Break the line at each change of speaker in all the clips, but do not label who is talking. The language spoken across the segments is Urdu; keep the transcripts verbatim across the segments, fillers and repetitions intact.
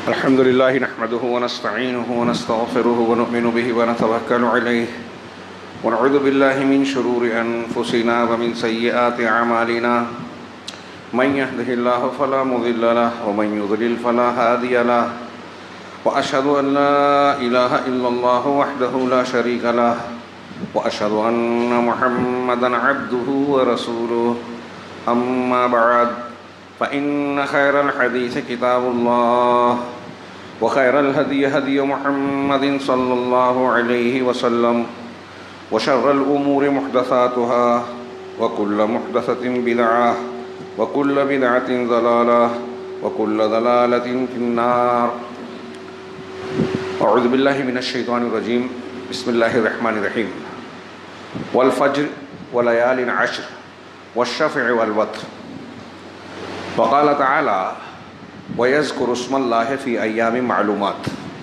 الحمد لله نحمده ونستعينه ونستغفره ونؤمن به ونتوكل عليه ونعوذ بالله من شرور أنفسنا ومن سيئات أعمالنا من يهده الله فلا مضل له ومن يضلل فلا هادي له وأشهد أن لا إله إلا الله وحده لا شريك له وأشهد أن محمدا عبده ورسوله أما بعد فإن خير الحديث كتاب الله وخير الهدي هدي محمد صلى الله عليه وسلم وشر الأمور محدثاتها وكل محدثة بدعة وكل بدعة ضلالة وكل ضلالة في النار. أعوذ بالله من الشيطان الرجيم. بسم الله الرحمن الرحيم. والفجر وليال عشر والشفع والوتر. وقال تعالى وَيَذْكُرُ اسْمَ اللَّهِ فِي أَيَّامٍ مَعْلُومَاتٍ.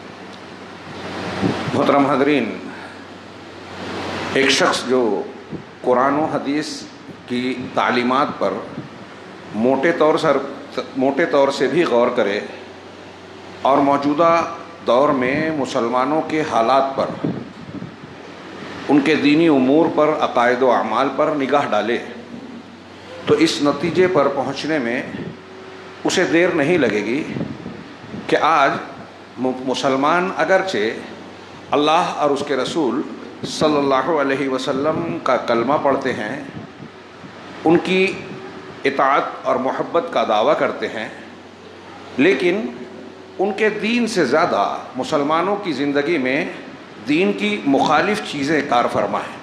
محترم حضرین، ایک شخص جو قرآن و حدیث کی تعلیمات پر موٹے طور سر موٹے طور سے بھی غور کرے اور موجودہ دور میں مسلمانوں کے حالات پر، ان کے دینی امور پر، عقائد و اعمال پر نگاہ ڈالے تو اس نتیجے پر پہنچنے میں اسے دیر نہیں لگے گی کہ آج مسلمان اگرچہ اللہ اور اس کے رسول صلی اللہ علیہ وسلم کا کلمہ پڑھتے ہیں، ان کی اطاعت اور محبت کا دعویٰ کرتے ہیں، لیکن ان کے دین سے زیادہ مسلمانوں کی زندگی میں دین کی مخالف چیزیں کار فرما ہیں.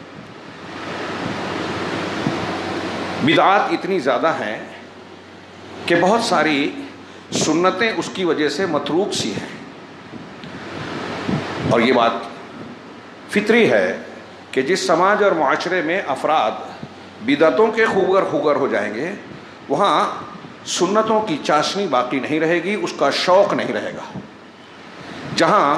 بدعات اتنی زیادہ ہیں کہ بہت ساری سنتیں اس کی وجہ سے متروک سی ہیں، اور یہ بات فطری ہے کہ جس سماج اور معاشرے میں افراد بدعتوں کے خوگر خوگر ہو جائیں گے، وہاں سنتوں کی چاشنی باقی نہیں رہے گی، اس کا شوق نہیں رہے گا. جہاں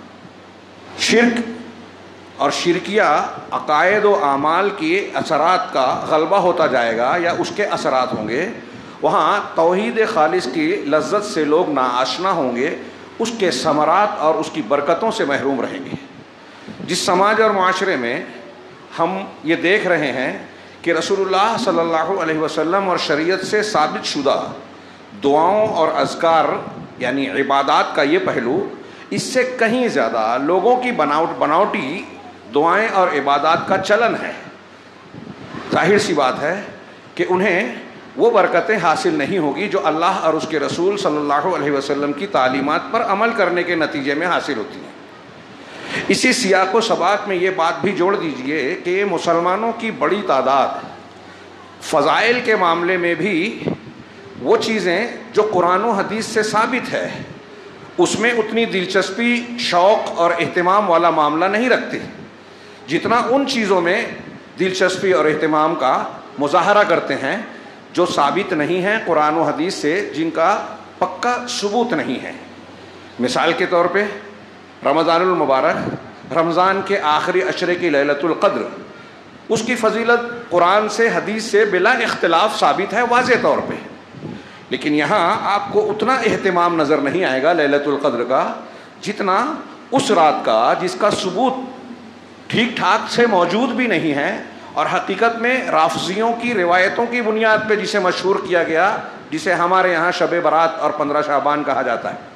شرک اور شرکیہ عقائد و اعمال کے اثرات کا غلبہ ہوتا جائے گا یا اس کے اثرات ہوں گے، وہاں توحید خالص کی لذت سے لوگ ناآشنا ہوں گے، اس کے ثمرات اور اس کی برکتوں سے محروم رہیں گے. جس سماج اور معاشرے میں ہم یہ دیکھ رہے ہیں کہ رسول اللہ صلی اللہ علیہ وسلم اور شریعت سے ثابت شدہ دعاؤں اور اذکار یعنی عبادات کا یہ پہلو اس سے کہیں زیادہ لوگوں کی بناوٹ بناوٹی دعائیں اور عبادات کا چلن ہے، ظاہر سی بات ہے کہ انہیں وہ برکتیں حاصل نہیں ہوگی جو اللہ اور اس کے رسول صلی اللہ علیہ وسلم کی تعلیمات پر عمل کرنے کے نتیجے میں حاصل ہوتی ہیں. اسی سیاق و سباق میں یہ بات بھی جوڑ دیجئے کہ مسلمانوں کی بڑی تعداد فضائل کے معاملے میں بھی وہ چیزیں جو قرآن و حدیث سے ثابت ہے اس میں اتنی دلچسپی، شوق اور اہتمام والا معاملہ نہیں رکھتے جتنا ان چیزوں میں دلچسپی اور اہتمام کا مظاہرہ کرتے ہیں جو ثابت نہیں ہیں قرآن و حدیث سے، جن کا پکا ثبوت نہیں ہے. مثال کے طور پہ رمضان المبارک، رمضان کے آخری عشرے کی لیلۃ القدر، اس کی فضیلت قرآن سے حدیث سے بلا اختلاف ثابت ہے واضح طور پہ، لیکن یہاں آپ کو اتنا اہتمام نظر نہیں آئے گا لیلۃ القدر کا جتنا اس رات کا جس کا ثبوت ٹھیک ٹھاک سے موجود بھی نہیں ہے، اور حقیقت میں رافضیوں کی روایتوں کی بنیاد پہ جسے مشہور کیا گیا، جسے ہمارے یہاں شب برات اور پندرہ شعبان کہا جاتا ہے،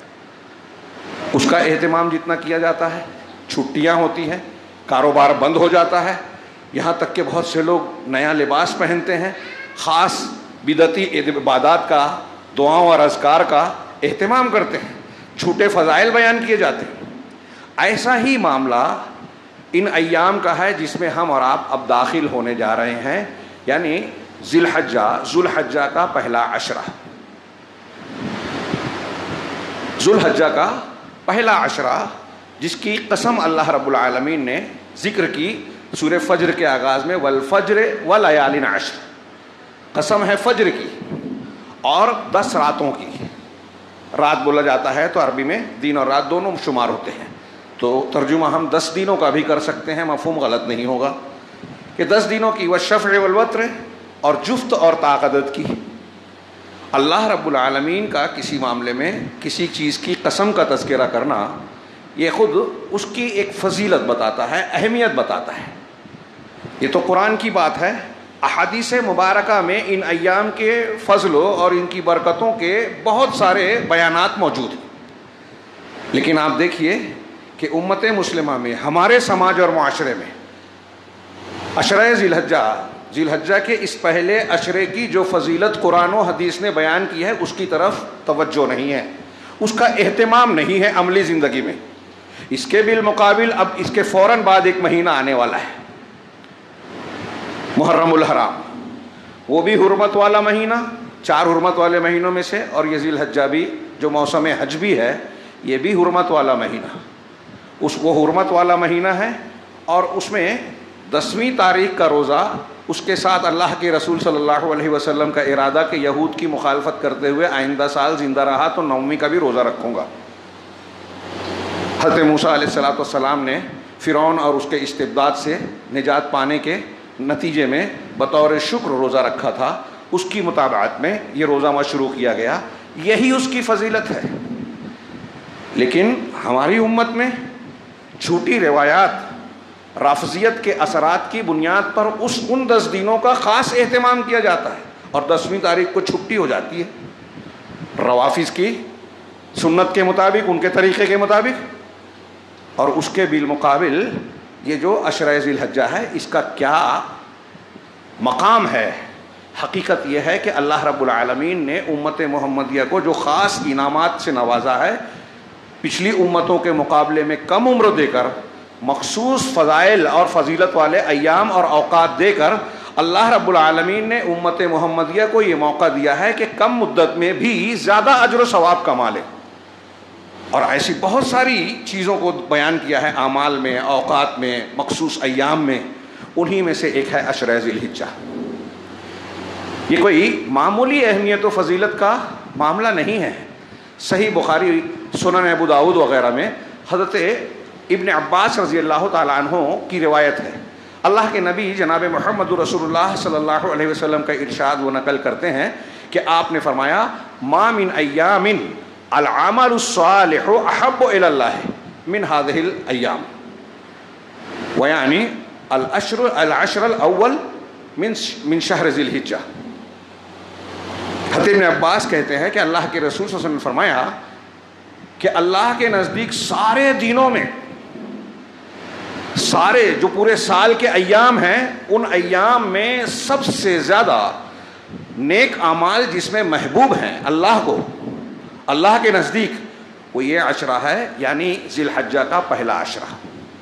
اس کا اہتمام جتنا کیا جاتا ہے. چھٹیاں ہوتی ہیں، کاروبار بند ہو جاتا ہے، یہاں تک کہ بہت سے لوگ نیا لباس پہنتے ہیں، خاص بدعتی عبادات کا، دعاؤں اور اذکار کا اہتمام کرتے ہیں، جھوٹے فضائل بیان کیے جاتے ہیں. ایسا ہی معاملہ ان ایام کا ہے جس میں ہم اور آپ اب داخل ہونے جا رہے ہیں، یعنی ذی الحجہ ذو الحجہ کا پہلا عشرہ. ذو الحجہ کا پہلا عشرہ جس کی قسم اللہ رب العالمین نے ذکر کی سورہ فجر کے آغاز میں، والفجر ولیال عشر، قسم ہے فجر کی اور دس راتوں کی. رات بولا جاتا ہے تو عربی میں دن اور رات دونوں شمار ہوتے ہیں، تو ترجمہ ہم دس دنوں کا بھی کر سکتے ہیں، مفہوم غلط نہیں ہوگا کہ دس دنوں کی، والشفع والوتر، اور جفت اور طاقت کی. اللہ رب العالمین کا کسی معاملے میں کسی چیز کی قسم کا تذکرہ کرنا یہ خود اس کی ایک فضیلت بتاتا ہے، اہمیت بتاتا ہے. یہ تو قرآن کی بات ہے. احادیث مبارکہ میں ان ایام کے فضلوں اور ان کی برکتوں کے بہت سارے بیانات موجود ہیں. لیکن آپ دیکھیے کہ امت مسلمہ میں، ہمارے سماج اور معاشرے میں عشرہ ذی الحجہ ذی الحجہ کے اس پہلے عشرے کی جو فضیلت قرآن و حدیث نے بیان کی ہے اس کی طرف توجہ نہیں ہے، اس کا اہتمام نہیں ہے عملی زندگی میں. اس کے بالمقابل اب اس کے فوراً بعد ایک مہینہ آنے والا ہے، محرم الحرام. وہ بھی حرمت والا مہینہ، چار حرمت والے مہینوں میں سے، اور یہ ذی الحجہ بھی جو موسم حج بھی ہے یہ بھی حرمت والا مہینہ. اس وہ حرمت والا مہینہ ہے، اور اس میں دسویں تاریخ کا روزہ، اس کے ساتھ اللہ کے رسول صلی اللہ علیہ وسلم کا ارادہ کہ یہود کی مخالفت کرتے ہوئے آئندہ سال زندہ رہا تو نومی کا بھی روزہ رکھوں گا. حضرت موسیٰ علیہ الصلوۃ والسلام نے فرعون اور اس کے استبداد سے نجات پانے کے نتیجے میں بطور شکر روزہ رکھا تھا. اس کی مطابقت میں یہ روزہ مشروع کیا گیا، یہی اس کی فضیلت ہے. لیکن ہماری امت میں جھوٹی روایات، رافضیت کے اثرات کی بنیاد پر اس ان دس دنوں کا خاص اہتمام کیا جاتا ہے، اور دسویں تاریخ کو چھٹی ہو جاتی ہے روافض کی سنت کے مطابق، ان کے طریقے کے مطابق. اور اس کے بالمقابل یہ جو عشرہ ذی الحجہ ہے اس کا کیا مقام ہے. حقیقت یہ ہے کہ اللہ رب العالمین نے امت محمدیہ کو جو خاص انعامات سے نوازا ہے، پچھلی امتوں کے مقابلے میں کم عمر دے کر، مخصوص فضائل اور فضیلت والے ایام اور اوقات دے کر، اللہ رب العالمین نے امت محمدیہ کو یہ موقع دیا ہے کہ کم مدت میں بھی زیادہ اجر و ثواب کما لے. اور ایسی بہت ساری چیزوں کو بیان کیا ہے اعمال میں، اوقات میں، مخصوص ایام میں. انہی میں سے ایک ہے عشرہ ذی الحجہ. یہ کوئی معمولی اہمیت و فضیلت کا معاملہ نہیں ہے. صحیح بخاری، سنن ابو داؤد وغیرہ میں حضرت ابن عباس رضی اللہ تعالیٰ عنہ کی روایت ہے. اللہ کے نبی جناب محمد رسول اللہ صلی اللہ علیہ وسلم کا ارشاد وہ نقل کرتے ہیں کہ آپ نے فرمایا، ما من ایام العمل الصالح احب الی اللہ من هذه الايام، ویعنی العشر العشر الاول من من شہر ذی الحجہ. حضرت ابن عباس کہتے ہیں کہ اللہ کے رسول صلی اللہ علیہ وسلم نے فرمایا کہ اللہ کے نزدیک سارے دنوں میں، سارے جو پورے سال کے ایام ہیں، ان ایام میں سب سے زیادہ نیک اعمال جس میں محبوب ہیں اللہ کو، اللہ کے نزدیک، وہ یہ عشرہ ہے، یعنی ذی الحجہ کا پہلا عشرہ.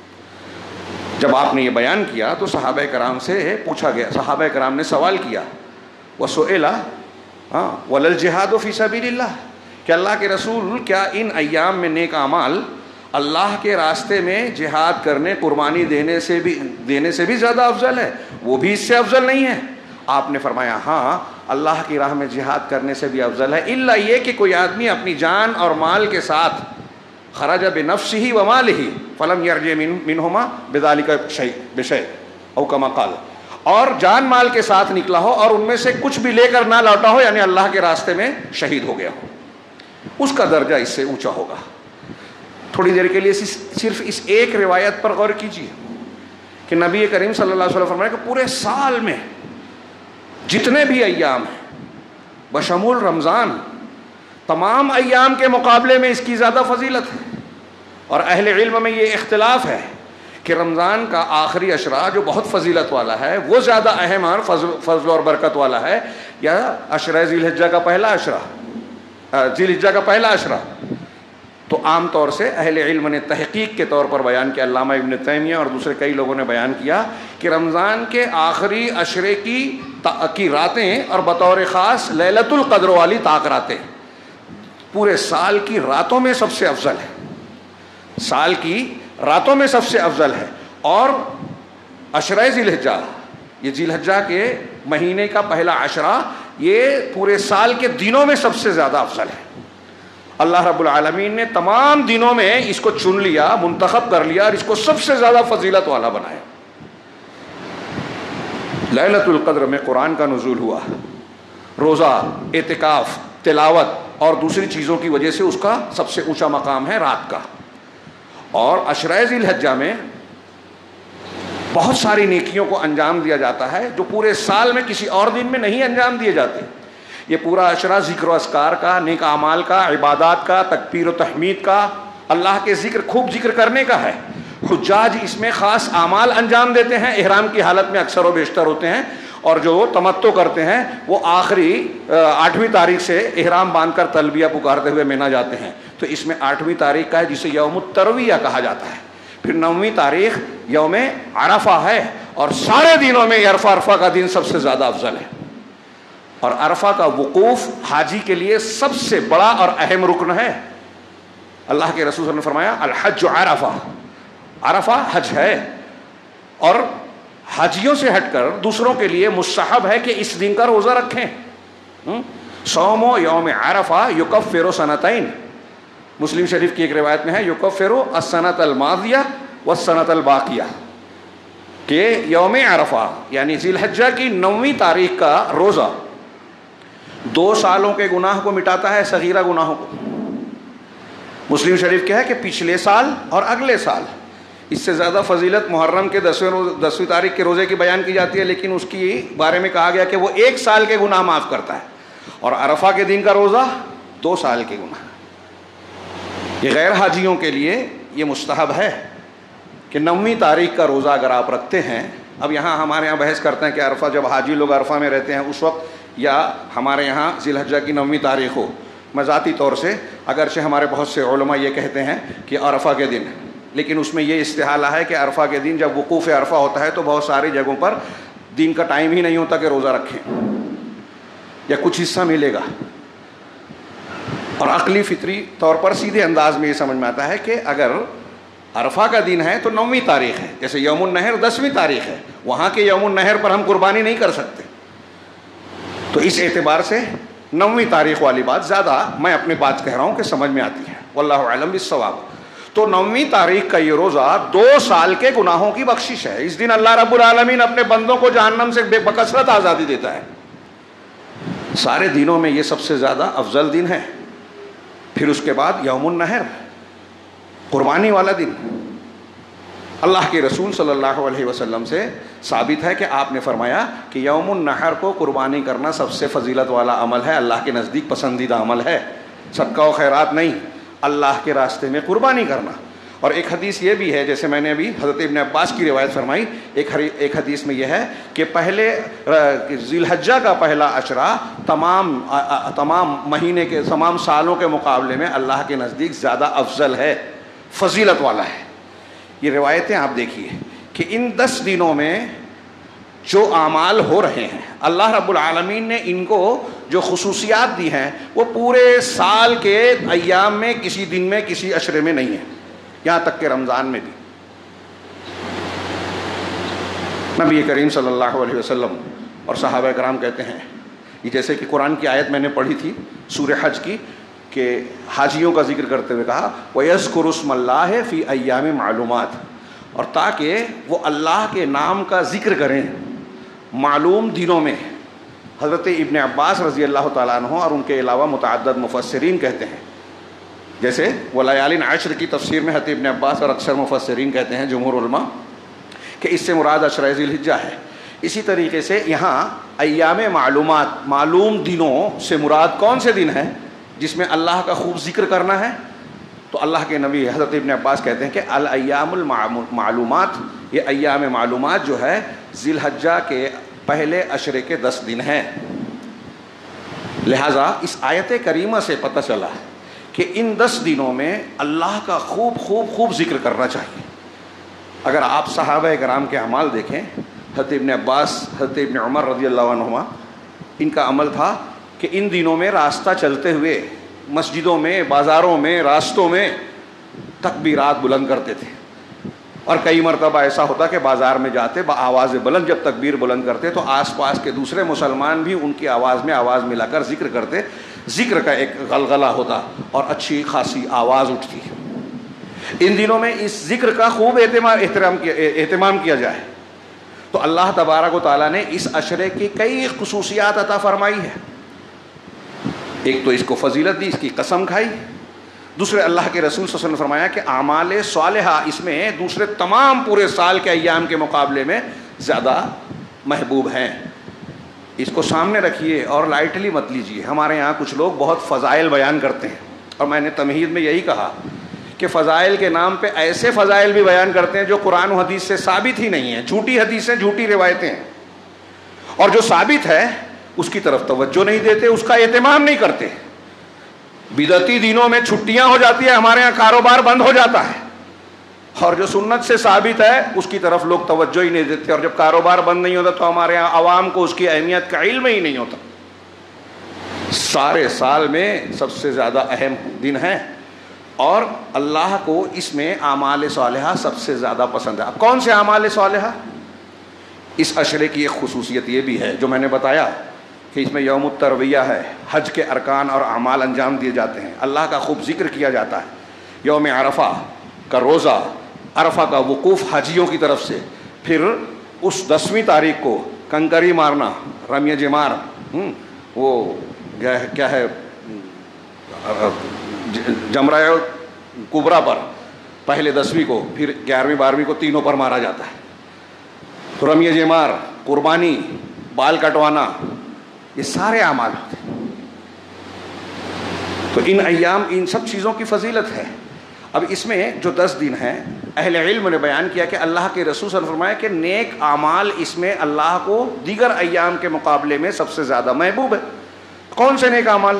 جب آپ نے یہ بیان کیا تو صحابہ کرام سے پوچھا گیا، صحابہ کرام نے سوال کیا، وسئل ہاں وللجہاد فی سبیل اللہ، کہ اللہ کے رسول کیا ان ایام میں نیک اعمال اللہ کے راستے میں جہاد کرنے، قربانی دینے سے بھی دینے سے بھی زیادہ افضل ہے؟ وہ بھی اس سے افضل نہیں ہے؟ آپ نے فرمایا ہاں، اللہ کی راہ میں جہاد کرنے سے بھی افضل ہے، الا یہ کہ کوئی آدمی اپنی جان اور مال کے ساتھ خرج بنفسہ و مالہ فلم یرجع منہما بذلک شیء بشیء او کما قال، اور جان مال کے ساتھ نکلا ہو اور ان میں سے کچھ بھی لے کر نہ لوٹا ہو، یعنی اللہ کے راستے میں شہید ہو گیا ہو، اس کا درجہ اس سے اونچا ہوگا. تھوڑی دیر کے لیے صرف اس ایک روایت پر غور کیجیے کہ نبی کریم صلی اللہ علیہ وسلم فرمایا کہ پورے سال میں جتنے بھی ایام ہیں بشمول رمضان، تمام ایام کے مقابلے میں اس کی زیادہ فضیلت ہے. اور اہل علم میں یہ اختلاف ہے کہ رمضان کا آخری عشرہ جو بہت فضیلت والا ہے وہ زیادہ اہم اور فضل فضل اور برکت والا ہے، یا عشرہ ذی الحجہ کا پہلا عشرہ ذی الحجہ کا پہلا عشرہ. تو عام طور سے اہل علم نے تحقیق کے طور پر بیان کیا، علامہ ابن تیمیہ اور دوسرے کئی لوگوں نے بیان کیا کہ رمضان کے آخری عشرے کی کی راتیں، اور بطور خاص لیلۃ القدر والی طاق راتیں، پورے سال کی راتوں میں سب سے افضل ہے، سال کی راتوں میں سب سے افضل ہے. اور عشرہ ذی الحجہ، یہ ذی الحجہ کے مہینے کا پہلا عشرہ، یہ پورے سال کے دنوں میں سب سے زیادہ افضل ہے. اللہ رب العالمین نے تمام دنوں میں اس کو چن لیا، منتخب کر لیا، اور اس کو سب سے زیادہ فضیلت والا بنایا. لیلۃ القدر میں قرآن کا نزول ہوا، روزہ، اعتکاف، تلاوت اور دوسری چیزوں کی وجہ سے اس کا سب سے اونچا مقام ہے رات کا. اور عشرہ ذی الحجہ میں بہت ساری نیکیوں کو انجام دیا جاتا ہے جو پورے سال میں کسی اور دن میں نہیں انجام دیے جاتے. یہ پورا عشرہ ذکر و اذکار کا، نیک اعمال کا، عبادات کا، تکبیر و تحمید کا، اللہ کے ذکر خوب ذکر کرنے کا ہے. حجاج اس میں خاص اعمال انجام دیتے ہیں، احرام کی حالت میں اکثر و بیشتر ہوتے ہیں، اور جو تمتع کرتے ہیں وہ آخری آٹھویں تاریخ سے احرام باندھ کر تلبیہ پکارتے ہوئے مینا جاتے ہیں. تو اس میں آٹھویں تاریخ کا ہے جسے یوم الترویہ کہا جاتا ہے. پھر نویں تاریخ یوم عرفہ ہے، اور سارے دنوں میں عرفہ عرفہ کا دن سب سے زیادہ افضل ہے. اور عرفہ کا وقوف حاجی کے لیے سب سے بڑا اور اہم رکن ہے. اللہ کے رسول صلی اللہ علیہ وسلم نے فرمایا الحج عرفہ، عرفہ حج ہے. اور حاجیوں سے ہٹ کر دوسروں کے لیے مستحب ہے کہ اس دن کا روزہ رکھیں. صوم یوم عرفہ یکفر سنتین، مسلم شریف کی ایک روایت میں ہے یکفر السنۃ الماضیہ والسنۃ الباقیہ، کہ یوم عرفہ یعنی ذی الحجہ کی نویں تاریخ کا روزہ دو سالوں کے گناہ کو مٹاتا ہے، صغیرہ گناہوں کو. مسلم شریف کیا ہے کہ پچھلے سال اور اگلے سال. اس سے زیادہ فضیلت محرم کے دسویں روز دسویں تاریخ کے روزے کی بیان کی جاتی ہے، لیکن اس کی بارے میں کہا گیا کہ وہ ایک سال کے گناہ معاف کرتا ہے. اور عرفہ کے دن کا روزہ دو سال کے گناہ. یہ غیر حاجیوں کے لیے یہ مستحب ہے کہ نویں تاریخ کا روزہ اگر آپ رکھتے ہیں. اب یہاں ہمارے یہاں بحث کرتے ہیں کہ عرفہ جب حاجی لوگ عرفہ میں رہتے ہیں اس وقت، یا ہمارے یہاں ذی الحجہ کی نویں تاریخ ہو. میں ذاتی طور سے اگرچہ ہمارے بہت سے علماء یہ کہتے ہیں کہ عرفہ کے دن، لیکن اس میں یہ استحالہ ہے کہ عرفہ کے دن جب وقوف عرفہ ہوتا ہے تو بہت ساری جگہوں پر دن کا ٹائم ہی نہیں ہوتا کہ روزہ رکھیں، یا کچھ حصہ ملے گا. اور عقلی فطری طور پر سیدھے انداز میں یہ سمجھ میں آتا ہے کہ اگر عرفہ کا دن ہے تو نویں تاریخ ہے، جیسے یوم النحر دسویں تاریخ ہے، وہاں کے یوم النحر پر ہم قربانی نہیں کر سکتے. تو اس اعتبار سے نویں تاریخ والی بات زیادہ میں اپنے بات کہہ رہا ہوں کہ سمجھ میں آتی ہے. واللہ اعلم بالصواب. تو نویں تاریخ کا یہ روزہ دو سال کے گناہوں کی بخشش ہے. اس دن اللہ رب العالمین اپنے بندوں کو جہنم سے بے بکثرت آزادی دیتا ہے. سارے دنوں میں یہ سب سے زیادہ افضل دن ہے. پھر اس کے بعد یوم النحر، قربانی والا دن. اللہ کے رسول صلی اللہ علیہ وسلم سے ثابت ہے کہ آپ نے فرمایا کہ یوم النحر کو قربانی کرنا سب سے فضیلت والا عمل ہے، اللہ کے نزدیک پسندیدہ عمل ہے. صدقہ و خیرات نہیں، اللہ کے راستے میں قربانی کرنا. اور ایک حدیث یہ بھی ہے، جیسے میں نے ابھی حضرت ابن عباس کی روایت فرمائی، ایک ایک حدیث میں یہ ہے کہ پہلے ذی الحجہ کا پہلا عشرہ تمام تمام مہینے کے تمام سالوں کے مقابلے میں اللہ کے نزدیک زیادہ افضل ہے، فضیلت والا ہے. یہ روایتیں آپ دیکھیے کہ ان دس دنوں میں جو اعمال ہو رہے ہیں اللہ رب العالمین نے ان کو جو خصوصیات دی ہیں وہ پورے سال کے ایام میں کسی دن میں کسی عشرے میں نہیں ہے، یہاں تک کہ رمضان میں بھی. نبی کریم صلی اللہ علیہ وسلم اور صحابہ کرام کہتے ہیں، یہ جیسے کہ قرآن کی آیت میں نے پڑھی تھی سورہ حج کی، کہ حاجیوں کا ذکر کرتے ہوئے کہا وَيَذْكُرُ اسْمَ اللَّهِ فِي أَيَّامٍ مَعْلُومَاتٍ، اور تاکہ وہ اللہ کے نام کا ذکر کریں معلوم دنوں میں. حضرت ابن عباس رضی اللہ تعالیٰ عنہ اور ان کے علاوہ متعدد مفسرین کہتے ہیں، جیسے وَلَيَالٍ عَشْرٍ کی تفسیر میں حضرت ابن عباس اور اکثر مفسرین کہتے ہیں جمہور علماء کہ اس سے مراد عشرہ ذی الحجہ ہے. اسی طریقے سے یہاں ایام معلومات، معلوم دنوں سے مراد کون سے دن ہیں جس میں اللہ کا خوب ذکر کرنا ہے؟ تو اللہ کے نبی حضرت ابن عباس کہتے ہیں کہ الایام المعلومات، یہ ایام معلومات جو ہے ذی الحجہ کے پہلے عشرے کے دس دن ہیں. لہٰذا اس آیت کریمہ سے پتہ چلا کہ ان دس دنوں میں اللہ کا خوب خوب خوب ذکر کرنا چاہیے. اگر آپ صحابہ کرام کے اعمال دیکھیں، حضرت ابن عباس، حضرت ابن عمر رضی اللہ عنہما، ان کا عمل تھا کہ ان دنوں میں راستہ چلتے ہوئے مسجدوں میں، بازاروں میں، راستوں میں تکبیرات بلند کرتے تھے. اور کئی مرتبہ ایسا ہوتا کہ بازار میں جاتے بآواز بلند جب تکبیر بلند کرتے تو آس پاس کے دوسرے مسلمان بھی ان کی آواز میں آواز ملا کر ذکر کرتے. ذکر کا ایک غلغلہ ہوتا اور اچھی خاصی آواز اٹھتی. ان دنوں میں اس ذکر کا خوب اہتمام احترام کیا اہتمام کیا جائے. تو اللہ تبارک و تعالیٰ نے اس عشرے کی کئی خصوصیات عطا فرمائی ہے. ایک تو اس کو فضیلت دی، اس کی قسم کھائی، دوسرے اللہ کے رسول صلی اللہ علیہ وسلم نے فرمایا کہ اعمال صالحہ اس میں دوسرے تمام پورے سال کے ایام کے مقابلے میں زیادہ محبوب ہیں. اس کو سامنے رکھیے اور لائٹلی مت لیجیے. ہمارے یہاں کچھ لوگ بہت فضائل بیان کرتے ہیں، اور میں نے تمہید میں یہی کہا کہ فضائل کے نام پہ ایسے فضائل بھی بیان کرتے ہیں جو قرآن و حدیث سے ثابت ہی نہیں ہیں، جھوٹی حدیثیں، جھوٹی روایتیں ہیں، اور جو ثابت ہے اس کی طرف توجہ نہیں دیتے، اس کا اہتمام نہیں کرتے. بدعتی دینوں میں چھٹیاں ہو جاتی ہے، ہمارے یہاں کاروبار بند ہو جاتا ہے، اور جو سنت سے ثابت ہے اس کی طرف لوگ توجہ ہی نہیں دیتے، اور جب کاروبار بند نہیں ہوتا تو ہمارے یہاں عوام کو اس کی اہمیت کا علم ہی نہیں ہوتا. سارے سال میں سب سے زیادہ اہم دن ہے، اور اللہ کو اس میں اعمال صالحہ سب سے زیادہ پسند ہے. اب کون سے اعمال صالحہ؟ اس عشرے کی ایک خصوصیت یہ بھی ہے جو میں نے بتایا کہ اس میں یوم الترویہ ہے، حج کے ارکان اور اعمال انجام دیے جاتے ہیں، اللہ کا خوب ذکر کیا جاتا ہے. یوم عرفہ کا روزہ، عرفہ کا وقوف حاجیوں کی طرف سے، پھر اس دسویں تاریخ کو کنکری مارنا، رمی جمار، وہ کیا ہے جمرہ کبریٰ پر پہلے دسویں کو، پھر گیارہویں بارہویں کو، تینوں پر مارا جاتا ہے. تو رمی جمار، قربانی، بال کٹوانا، یہ سارے اعمال ہوتے ہیں. تو ان ایام ان سب چیزوں کی فضیلت ہے. اب اس میں جو دس دن ہیں، اہل علم نے بیان کیا کہ اللہ کے رسول صلی اللہ علیہ وسلم نے فرمایا کہ نیک اعمال اس میں اللہ کو دیگر ایام کے مقابلے میں سب سے زیادہ محبوب ہے. کون سے نیک اعمال؟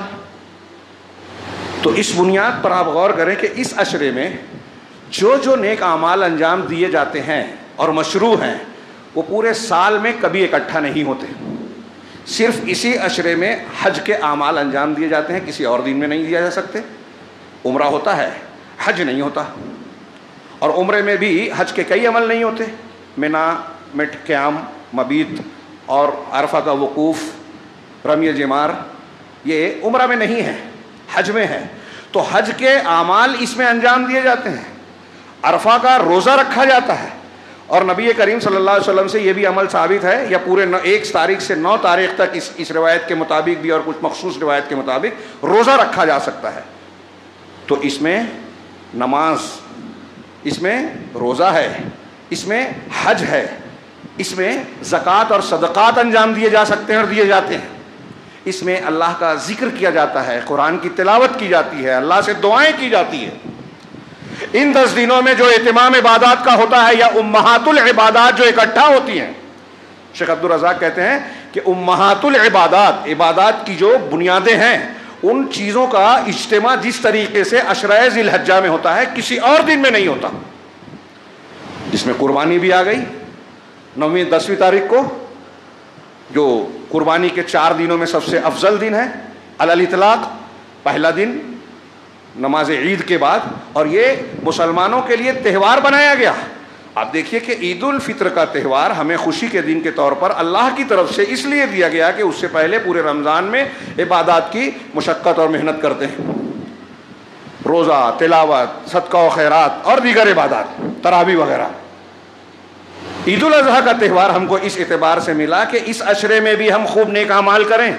تو اس بنیاد پر آپ غور کریں کہ اس عشرے میں جو جو نیک اعمال انجام دیے جاتے ہیں اور مشروع ہیں وہ پورے سال میں کبھی اکٹھا نہیں ہوتے. صرف اسی عشرے میں حج کے اعمال انجام دیے جاتے ہیں، کسی اور دن میں نہیں دیا جا سکتے. عمرہ ہوتا ہے، حج نہیں ہوتا، اور عمرے میں بھی حج کے کئی عمل نہیں ہوتے. منا میں قیام، مبیت اور عرفہ کا وقوف، رمی جمار، یہ عمرہ میں نہیں ہے، حج میں ہے. تو حج کے اعمال اس میں انجام دیے جاتے ہیں. عرفہ کا روزہ رکھا جاتا ہے، اور نبی کریم صلی اللہ علیہ وسلم سے یہ بھی عمل ثابت ہے، یا پورے ایک تاریخ سے نو تاریخ تک اس اس روایت کے مطابق بھی اور کچھ مخصوص روایت کے مطابق روزہ رکھا جا سکتا ہے. تو اس میں نماز، اس میں روزہ ہے، اس میں حج ہے، اس میں زکوٰۃ اور صدقات انجام دیے جا سکتے ہیں اور دیے جاتے ہیں. اس میں اللہ کا ذکر کیا جاتا ہے، قرآن کی تلاوت کی جاتی ہے، اللہ سے دعائیں کی جاتی ہے. ان دس دنوں میں جو اہتمام عبادات کا ہوتا ہے، یا امہات العبادات جو اکٹھا ہوتی ہیں، شیخ عبد الرزاق کہتے ہیں کہ امہات العبادات، عبادات کی جو بنیادیں ہیں، ان چیزوں کا اجتماع جس طریقے سے عشرہ ذی الحجہ میں ہوتا ہے کسی اور دن میں نہیں ہوتا. جس میں قربانی بھی آ گئی نویں دسویں تاریخ کو، جو قربانی کے چار دنوں میں سب سے افضل دن ہے علی الاطلاق، پہلا دن نماز عید کے بعد، اور یہ مسلمانوں کے لیے تہوار بنایا گیا. آپ دیکھیے کہ عید الفطر کا تہوار ہمیں خوشی کے دن کے طور پر اللہ کی طرف سے اس لیے دیا گیا کہ اس سے پہلے پورے رمضان میں عبادات کی مشقت اور محنت کرتے ہیں، روزہ، تلاوت، صدقہ و خیرات اور دیگر عبادات، تراویح وغیرہ. عید الاضحیٰ کا تہوار ہم کو اس اعتبار سے ملا کہ اس عشرے میں بھی ہم خوب نیک اعمال کریں،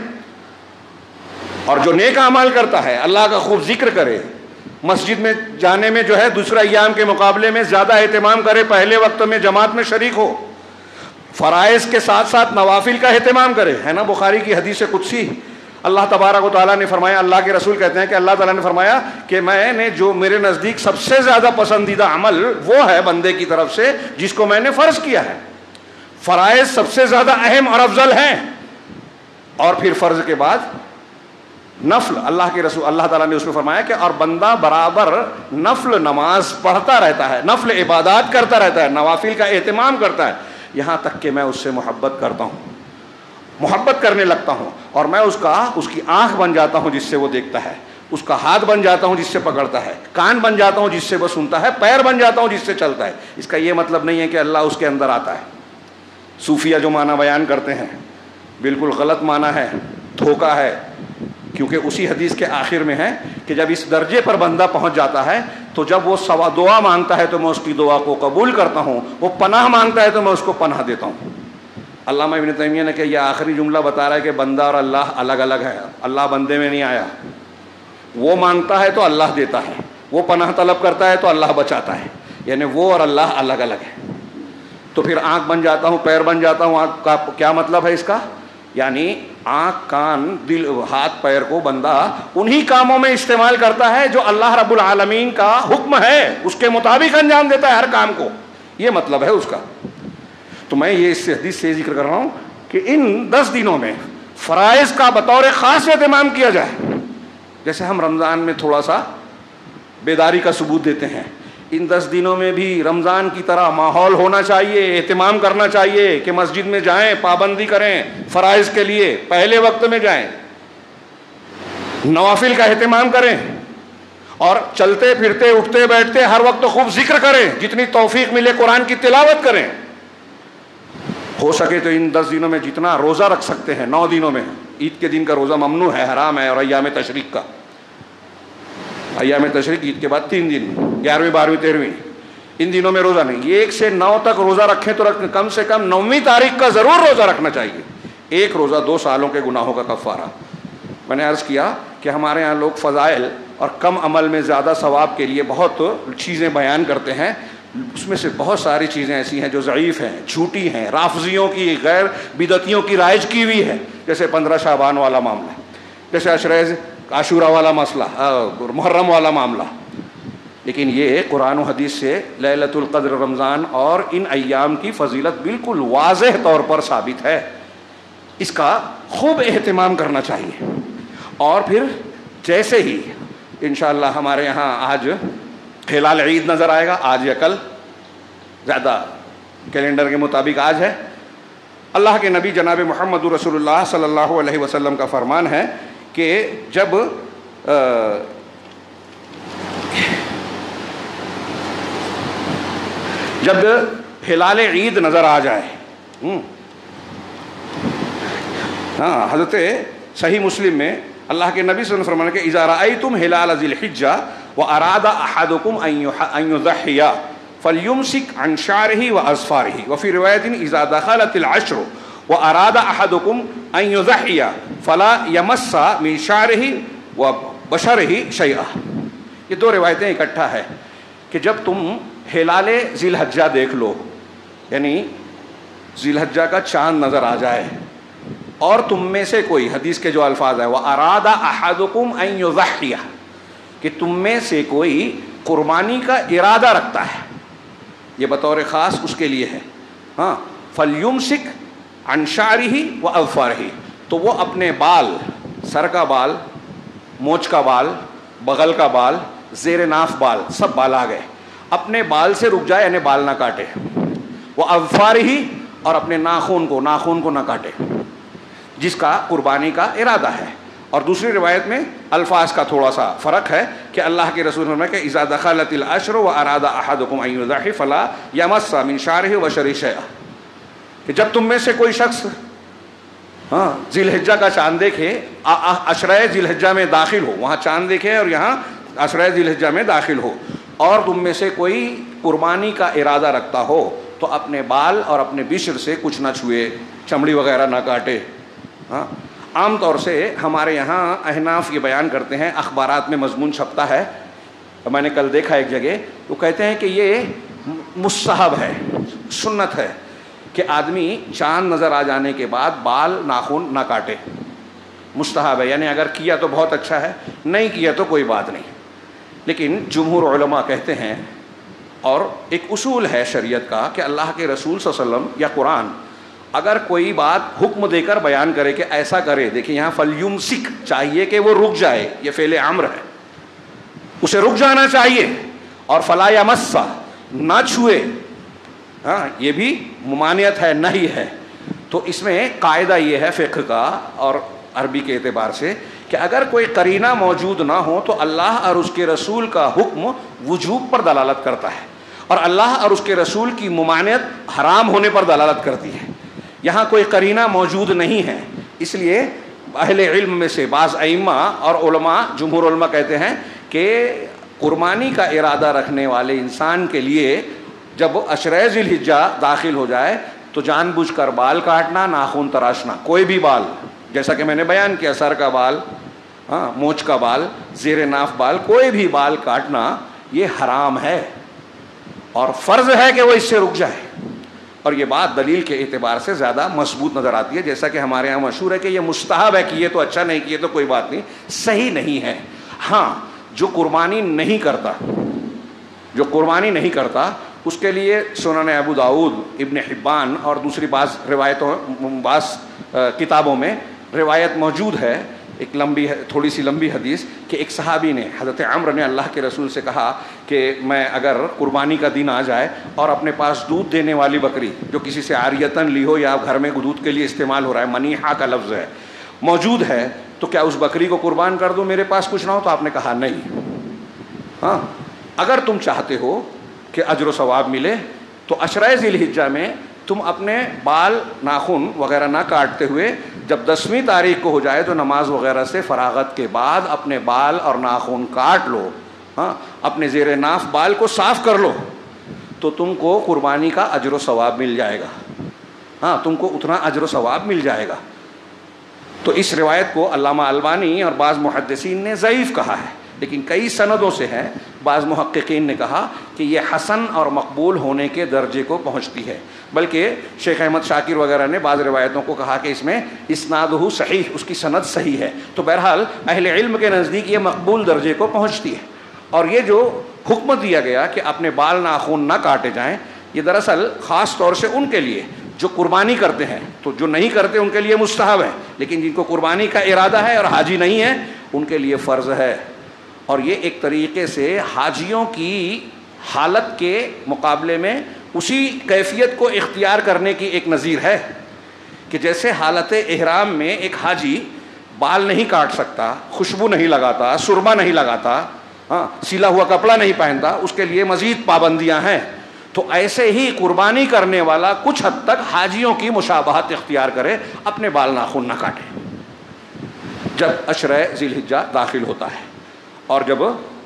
اور جو نیک اعمال کرتا ہے اللہ کا خوب ذکر کرے، مسجد میں جانے میں جو ہے دوسرے ایام کے مقابلے میں زیادہ اہتمام کرے، پہلے وقت میں جماعت میں شریک ہو، فرائض کے ساتھ ساتھ نوافل کا اہتمام کرے. ہے نا بخاری کی حدیث قدسی، اللہ تبارک و تعالیٰ نے فرمایا، اللہ کے رسول کہتے ہیں کہ اللہ تعالیٰ نے فرمایا کہ میں نے جو میرے نزدیک سب سے زیادہ پسندیدہ عمل وہ ہے بندے کی طرف سے جس کو میں نے فرض کیا ہے. فرائض سب سے زیادہ اہم اور افضل ہیں، اور پھر فرض کے بعد نفل. اللہ کے رسول اللہ تعالیٰ نے اس میں فرمایا کہ اور بندہ برابر نفل نماز پڑھتا رہتا ہے، نفل عبادات کرتا رہتا ہے، نوافل کا اہتمام کرتا ہے، یہاں تک کہ میں اس سے محبت کرتا ہوں، محبت کرنے لگتا ہوں، اور میں اس کا اس کی آنکھ بن جاتا ہوں جس سے وہ دیکھتا ہے، اس کا ہاتھ بن جاتا ہوں جس سے پکڑتا ہے، کان بن جاتا ہوں جس سے وہ سنتا ہے، پیر بن جاتا ہوں جس سے چلتا ہے. اس کا یہ مطلب نہیں ہے کہ اللہ اس کے اندر آتا ہے. صوفیہ جو معنی بیان کرتے ہیں بالکل غلط معنی ہے، دھوکہ ہے، کیونکہ اسی حدیث کے آخر میں ہے کہ جب اس درجے پر بندہ پہنچ جاتا ہے تو جب وہ سوا دعا مانگتا ہے تو میں اس کی دعا کو قبول کرتا ہوں، وہ پناہ مانگتا ہے تو میں اس کو پناہ دیتا ہوں. علامہ ابن تیمیہ نے کہ یہ آخری جملہ بتا رہا ہے کہ بندہ اور اللہ الگ الگ ہے، اللہ بندے میں نہیں آیا، وہ مانگتا ہے تو اللہ دیتا ہے، وہ پناہ طلب کرتا ہے تو اللہ بچاتا ہے، یعنی وہ اور اللہ الگ الگ ہے۔ تو پھر آنکھ بن جاتا ہوں، پیر بن جاتا ہوں، آنکھ کا کیا مطلب ہے اس کا؟ یعنی آنکھ، کان، دل، ہاتھ، پیر کو بندہ انہی کاموں میں استعمال کرتا ہے جو اللہ رب العالمین کا حکم ہے، اس کے مطابق انجام دیتا ہے ہر کام کو، یہ مطلب ہے اس کا۔ تو میں یہ اس حدیث سے ذکر کر رہا ہوں کہ ان دس دنوں میں فرائض کا بطور خاص اہتمام کیا جائے۔ جیسے ہم رمضان میں تھوڑا سا بیداری کا ثبوت دیتے ہیں، ان دس دنوں میں بھی رمضان کی طرح ماحول ہونا چاہیے، اہتمام کرنا چاہیے کہ مسجد میں جائیں، پابندی کریں فرائض کے لیے، پہلے وقت میں جائیں، نوافل کا اہتمام کریں، اور چلتے پھرتے اٹھتے بیٹھتے ہر وقت خوب ذکر کریں، جتنی توفیق ملے قرآن کی تلاوت کریں۔ ہو سکے تو ان دس دنوں میں جتنا روزہ رکھ سکتے ہیں، نو دنوں میں، عید کے دن کا روزہ ممنوع ہے، حرام ہے، اور ایام تشریق کا، ایام تشریق عید کے بعد تین دن، گیارہویں، بارہویں، تیرہویں، ان دنوں میں روزہ نہیں۔ ایک سے نو تک روزہ رکھیں تو رکھ، کم سے کم نویں تاریخ کا ضرور روزہ رکھنا چاہیے، ایک روزہ دو سالوں کے گناہوں کا کفارہ۔ میں نے عرض کیا کہ ہمارے ہاں لوگ فضائل اور کم عمل میں زیادہ ثواب کے لیے بہت چیزیں بیان کرتے ہیں، اس میں سے بہت ساری چیزیں ایسی ہیں جو ضعیف ہیں، جھوٹی ہیں، رافضیوں کی، غیر بدعتیوں کی رائج کی ہوئی ہے، جیسے پندرہ شعبان والا معاملہ، جیسے عشرہ عاشورہ والا مسئلہ، محرم والا معاملہ۔ لیکن یہ قرآن و حدیث سے لیلۃ القدر، رمضان اور ان ایام کی فضیلت بالکل واضح طور پر ثابت ہے، اس کا خوب اہتمام کرنا چاہیے۔ اور پھر جیسے ہی انشاءاللہ ہمارے یہاں آج ہلال عید نظر آئے گا، آج یا کل، زیادہ کیلنڈر کے مطابق آج ہے، اللہ کے نبی جناب محمد رسول اللہ صلی اللہ علیہ وسلم کا فرمان ہے کہ جب جب ہلال عید نظر آ جائے، ہاں، حضرت صحیح مسلم میں اللہ کے نبی صلی اللہ علیہ وسلم فرمایا کہ اذا رأیتم ہلال ذی الحجہ واراد احدکم ان یضحی فلیمسک عن شعرہ واظفارہ، وفی روایت اذا دخلت العشر واراد احدکم ان یضحی فلا یمس من شعرہ وبشرہ شیئا۔ یہ دو روایتیں اکٹھا ہے کہ جب تم ہلال ذی الحجہ دیکھ لو، یعنی ذی الحجہ کا چاند نظر آ جائے، اور تم میں سے کوئی، حدیث کے جو الفاظ ہیں، وَأَرَادَ أَحَدُكُمْ أَن يُضَحِّيَ، کہ تم میں سے کوئی قربانی کا ارادہ رکھتا ہے، یہ بطور خاص اس کے لیے ہے، ہاں، فَلْيُمْسِكْ عَنْ شَعْرِهِ وَأَظْفَارِهِ، تو وہ اپنے بال، سر کا بال، مونچھ کا بال، بغل کا بال، زیر ناف بال، سب بال آ گئے، اپنے بال سے رک جائے، یعنی بال نہ کاٹے، وَأَظْفَارِهِ، اور اپنے ناخون کو ناخون کو نہ کاٹے، جس کا قربانی کا ارادہ ہے۔ اور دوسری روایت میں الفاظ کا تھوڑا سا فرق ہے کہ اللہ کے رسول نے کہ اذا دخلت العشر واراد احدکم ان یضحی فلا یمس من شعرہ وبشرہ شیئا، کہ جب تم میں سے کوئی شخص ہاں ذی الحجہ کا چاند دیکھے، عشرہ ذی الحجہ میں داخل ہو، وہاں چاند دیکھے اور یہاں عشرہ ذی الحجہ میں داخل ہو، اور تم میں سے کوئی قربانی کا ارادہ رکھتا ہو تو اپنے بال اور اپنے بشر سے کچھ نہ چھوئے، چمڑی وغیرہ نہ کاٹے۔ ہاں، عام طور سے ہمارے یہاں احناف یہ بیان کرتے ہیں، اخبارات میں مضمون چھپتا ہے، میں نے کل دیکھا ایک جگہ، وہ کہتے ہیں کہ یہ مستحب ہے، سنت ہے کہ آدمی چاند نظر آ جانے کے بعد بال ناخن نہ کاٹے، مستحب ہے، یعنی اگر کیا تو بہت اچھا ہے، نہیں کیا تو کوئی بات نہیں۔ لیکن جمہور علماء کہتے ہیں، اور ایک اصول ہے شریعت کا کہ اللہ کے رسول صلی اللہ علیہ وسلم یا قرآن اگر کوئی بات حکم دے کر بیان کرے کہ ایسا کرے، دیکھیں یہاں فلیمسک چاہیے کہ وہ رک جائے، یہ فعل امر ہے، اسے رک جانا چاہیے، اور فلا یمس نہ چھوئے، ہاں یہ بھی ممانعت ہے، نہیں ہے۔ تو اس میں قاعدہ یہ ہے فقہ کا اور عربی کے اعتبار سے کہ اگر کوئی قرینہ موجود نہ ہو تو اللہ اور اس کے رسول کا حکم وجوب پر دلالت کرتا ہے، اور اللہ اور اس کے رسول کی ممانعت حرام ہونے پر دلالت کرتی ہے۔ یہاں کوئی قرینہ موجود نہیں ہے، اس لیے اہل علم میں سے بعض ائمہ اور علماء، جمہور علماء کہتے ہیں کہ قربانی کا ارادہ رکھنے والے انسان کے لیے جب عشرہ ذی الحجہ داخل ہو جائے تو جان بوجھ کر بال کاٹنا، ناخن تراشنا، کوئی بھی بال، جیسا کہ میں نے بیان کیا، سر کا بال، ہاں مونچھ کا بال، زیر ناف بال، کوئی بھی بال کاٹنا یہ حرام ہے، اور فرض ہے کہ وہ اس سے رک جائے. اور یہ بات دلیل کے اعتبار سے زیادہ مضبوط نظر آتی ہے. جیسا کہ ہمارے یہاں مشہور ہے کہ یہ مستحب ہے، کہ یہ تو اچھا، نہیں کیے تو کوئی بات نہیں، صحیح نہیں ہے. ہاں جو قربانی نہیں کرتا، جو قربانی نہیں کرتا اس کے لیے سنن ابو داؤد، ابن حبان اور دوسری بعض روایتوں بعض کتابوں میں روایت موجود ہے، ایک لمبی تھوڑی سی لمبی حدیث، کہ ایک صحابی نے، حضرت عمرو نے اللہ کے رسول سے کہا کہ میں اگر قربانی کا دن آ جائے اور اپنے پاس دودھ دینے والی بکری جو کسی سے عاریتاً لی ہو یا گھر میں دودھ کے لیے استعمال ہو رہا ہے، منیحہ کا لفظ ہے، موجود ہے، تو کیا اس بکری کو قربان کر دوں میرے پاس کچھ نہ ہو؟ تو آپ نے کہا نہیں. ہاں اگر تم چاہتے ہو کہ اجر و ثواب ملے تو عشرہ ذی الحجہ میں تم اپنے بال ناخن وغیرہ نہ کاٹتے ہوئے جب دسویں تاریخ کو ہو جائے تو نماز وغیرہ سے فراغت کے بعد اپنے بال اور ناخن کاٹ لو، ہاں اپنے زیر ناف بال کو صاف کر لو، تو تم کو قربانی کا اجر و ثواب مل جائے گا. ہاں تم کو اتنا اجر و ثواب مل جائے گا. تو اس روایت کو علامہ البانی اور بعض محدثین نے ضعیف کہا ہے، لیکن کئی سندوں سے ہے. بعض محققین نے کہا کہ یہ حسن اور مقبول ہونے کے درجے کو پہنچتی ہے، بلکہ شیخ احمد شاکر وغیرہ نے بعض روایتوں کو کہا کہ اس میں اسنادہ صحیح، اس کی سند صحیح ہے. تو بہرحال اہل علم کے نزدیک یہ مقبول درجے کو پہنچتی ہے. اور یہ جو حکم دیا گیا کہ اپنے بال ناخن نہ کاٹے جائیں، یہ دراصل خاص طور سے ان کے لیے جو قربانی کرتے ہیں، تو جو نہیں کرتے ان کے لیے مستحب ہے، لیکن جن کو قربانی کا ارادہ ہے اور حاجی نہیں ہے ان کے لیے فرض ہے. اور یہ ایک طریقے سے حاجیوں کی حالت کے مقابلے میں اسی کیفیت کو اختیار کرنے کی ایک نظیر ہے کہ جیسے حالت احرام میں ایک حاجی بال نہیں کاٹ سکتا، خوشبو نہیں لگاتا، سرما نہیں لگاتا، ہاں سیلا ہوا کپڑا نہیں پہنتا، اس کے لیے مزید پابندیاں ہیں. تو ایسے ہی قربانی کرنے والا کچھ حد تک حاجیوں کی مشابہت اختیار کرے، اپنے بال ناخن نہ کاٹے جب عشرہ ذی الحجہ داخل ہوتا ہے. اور جب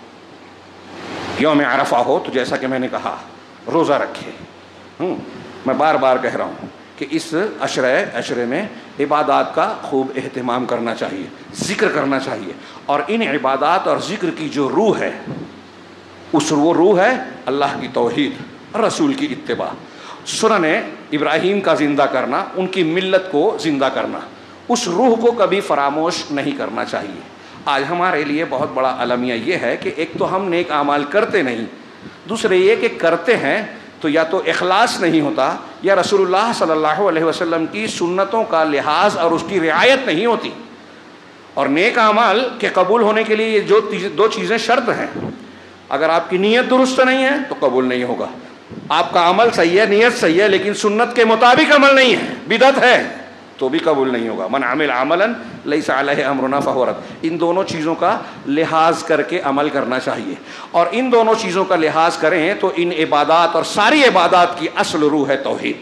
یوم عرفہ ہو تو جیسا کہ میں نے کہا روزہ رکھے. ہوں میں بار بار کہہ رہا ہوں کہ اس عشرہ عشرے میں عبادات کا خوب اہتمام کرنا چاہیے، ذکر کرنا چاہیے. اور ان عبادات اور ذکر کی جو روح ہے، اس وہ روح ہے اللہ کی توحید، رسول کی اتباع، سنن ابراہیم کا زندہ کرنا، ان کی ملت کو زندہ کرنا. اس روح کو کبھی فراموش نہیں کرنا چاہیے. آج ہمارے لیے بہت بڑا المیہ یہ ہے کہ ایک تو ہم نیک اعمال کرتے نہیں، دوسرے یہ کہ کرتے ہیں تو یا تو اخلاص نہیں ہوتا یا رسول اللہ صلی اللہ علیہ وسلم کی سنتوں کا لحاظ اور اس کی رعایت نہیں ہوتی. اور نیک اعمال کے قبول ہونے کے لیے یہ جو دو چیزیں شرط ہیں، اگر آپ کی نیت درست نہیں ہے تو قبول نہیں ہوگا. آپ کا عمل صحیح ہے، نیت صحیح ہے، لیکن سنت کے مطابق عمل نہیں ہے، بدعت ہے، تو بھی قبول نہیں ہوگا. من عمل عملا لیس علیہ امرنا فہو رد. ان دونوں چیزوں کا لحاظ کر کے عمل کرنا چاہیے. اور ان دونوں چیزوں کا لحاظ کریں تو ان عبادات اور ساری عبادات کی اصل روح ہے توحید.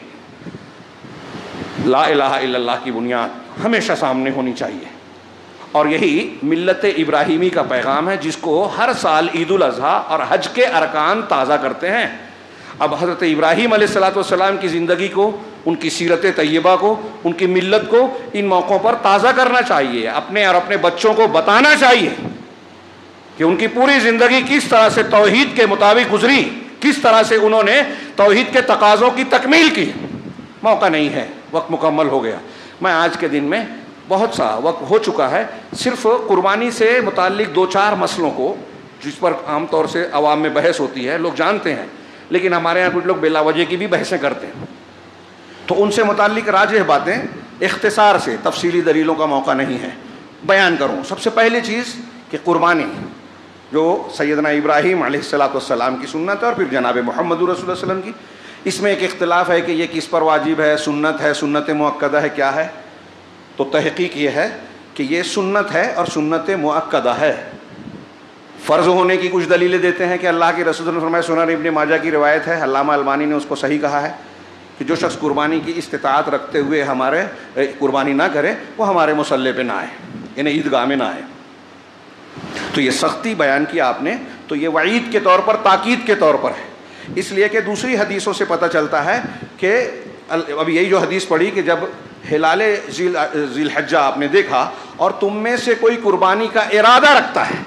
لا الہ الا اللہ کی بنیاد ہمیشہ سامنے ہونی چاہیے. اور یہی ملت ابراہیمی کا پیغام ہے جس کو ہر سال عید الاضحیٰ اور حج کے ارکان تازہ کرتے ہیں. اب حضرت ابراہیم علیہ الصلوۃ والسلام کی زندگی کو، ان کی سیرت طیبہ کو، ان کی ملت کو ان موقعوں پر تازہ کرنا چاہیے. اپنے اور اپنے بچوں کو بتانا چاہیے کہ ان کی پوری زندگی کس طرح سے توحید کے مطابق گزری، کس طرح سے انہوں نے توحید کے تقاضوں کی تکمیل کی. موقع نہیں ہے، وقت مکمل ہو گیا. میں آج کے دن میں بہت سا وقت ہو چکا ہے، صرف قربانی سے متعلق دو چار مسئلوں کو جس پر عام طور سے عوام میں بحث ہوتی ہے لوگ جانتے ہیں، لیکن ہمارے یہاں کچھ لوگ بلا وجہ کی بھی بحثیں کرتے ہیں، تو ان سے متعلق راجح باتیں اختصار سے، تفصیلی دلیلوں کا موقع نہیں ہے، بیان کروں. سب سے پہلی چیز کہ قربانی جو سیدنا ابراہیم علیہ الصلوۃ والسلام کی سنت ہے اور پھر جناب محمد رسول اللہ علیہ وسلم کی، اس میں ایک اختلاف ہے کہ یہ کس پر واجب ہے، سنت ہے، سنت مؤکدہ ہے، کیا ہے؟ تو تحقیق یہ ہے کہ یہ سنت ہے اور سنت مؤکدہ ہے. فرض ہونے کی کچھ دلیلیں دیتے ہیں کہ اللہ کے رسول نے فرمایا، سنن ابن ماجہ کی روایت ہے، علامہ البانی نے اس کو صحیح کہا ہے کہ جو شخص قربانی کی استطاعت رکھتے ہوئے ہمارے قربانی نہ کرے وہ ہمارے مصلی پہ نہ آئے، یعنی عیدگاہ میں نہ آئے. تو یہ سختی بیان کی آپ نے، تو یہ وعید کے طور پر، تاکید کے طور پر ہے، اس لیے کہ دوسری حدیثوں سے پتہ چلتا ہے کہ اب یہی جو حدیث پڑھی کہ جب ہلال ذی الحجہ آپ نے دیکھا اور تم میں سے کوئی قربانی کا ارادہ رکھتا ہے،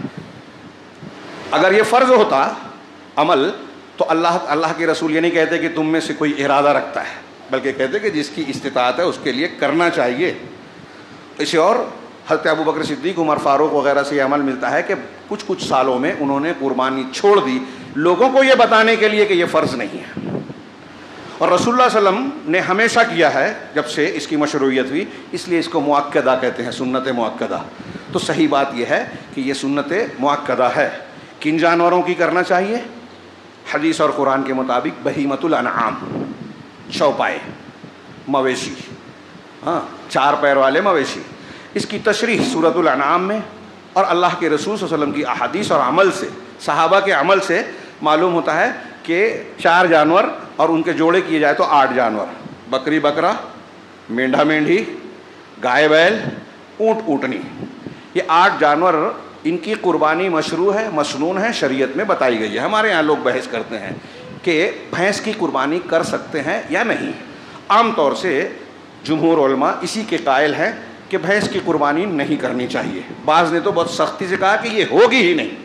اگر یہ فرض ہوتا عمل تو اللہ اللہ کے رسول یہ نہیں کہتے کہ تم میں سے کوئی ارادہ رکھتا ہے، بلکہ کہتے کہ جس کی استطاعت ہے اس کے لیے کرنا چاہیے. اسے اور حضرت ابو بکر صدیق، عمر فاروق وغیرہ سے یہ عمل ملتا ہے کہ کچھ کچھ سالوں میں انہوں نے قربانی چھوڑ دی لوگوں کو یہ بتانے کے لیے کہ یہ فرض نہیں ہے. اور رسول اللہ صلی اللہ علیہ وسلم نے ہمیشہ کیا ہے جب سے اس کی مشروعیت ہوئی، اس لیے اس کو مؤکدہ کہتے ہیں، سنت مؤکدہ. تو صحیح بات یہ ہے کہ یہ سنت مؤکدہ ہے. کن جانوروں کی کرنا چاہیے؟ حدیث اور قرآن کے مطابق بہیمۃ الانعام، چوپائے، مویشی، ہاں چار پیر والے مویشی. اس کی تشریح سورۃ الانعام میں اور اللہ کے رسول صلی اللہ علیہ وسلم کی احادیث اور عمل سے، صحابہ کے عمل سے معلوم ہوتا ہے کہ چار جانور اور ان کے جوڑے کیے جائے تو آٹھ جانور، بکری بکرا، مینڈھا مینڈھی، گائے بیل، اونٹ اونٹنی، یہ آٹھ جانور ان کی قربانی مشروع ہے، مسنون ہے، شریعت میں بتائی گئی ہے. ہمارے یہاں لوگ بحث کرتے ہیں کہ بھینس کی قربانی کر سکتے ہیں یا نہیں. عام طور سے جمہور علماء اسی کے قائل ہیں کہ بھینس کی قربانی نہیں کرنی چاہیے. بعض نے تو بہت سختی سے کہا کہ یہ ہوگی ہی نہیں،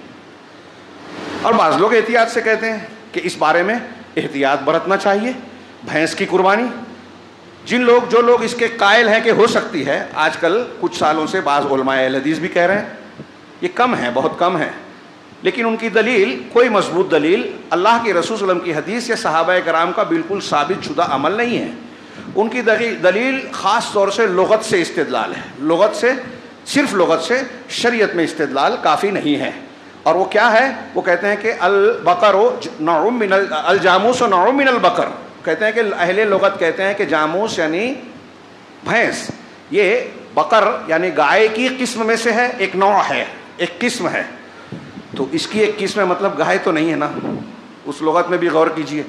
اور بعض لوگ احتیاط سے کہتے ہیں کہ اس بارے میں احتیاط برتنا چاہیے. بھینس کی قربانی جن لوگ جو لوگ اس کے قائل ہیں کہ ہو سکتی ہے، آج کل کچھ سالوں سے بعض علماء اہل حدیث بھی کہہ رہے ہیں، یہ کم ہیں، بہت کم ہیں، لیکن ان کی دلیل کوئی مضبوط دلیل اللہ کے رسول صلی اللہ علیہ وسلم کی حدیث یا صحابہ کرام کا بالکل ثابت شدہ عمل نہیں ہے. ان کی دلیل خاص طور سے لغت سے استدلال ہے. لغت سے، صرف لغت سے شریعت میں استدلال کافی نہیں ہے. اور وہ کیا ہے؟ وہ کہتے ہیں کہ البقر نوع من الجاموس نوع من البقر، کہتے ہیں کہ اہل لغت کہتے ہیں کہ جاموس یعنی بھینس، یہ بقر یعنی گائے کی قسم میں سے ہے، ایک نوع ہے، ایک قسم ہے. تو اس کی ایک قسم ہے، مطلب گائے تو نہیں ہے نا. اس لغت میں بھی غور کیجئے.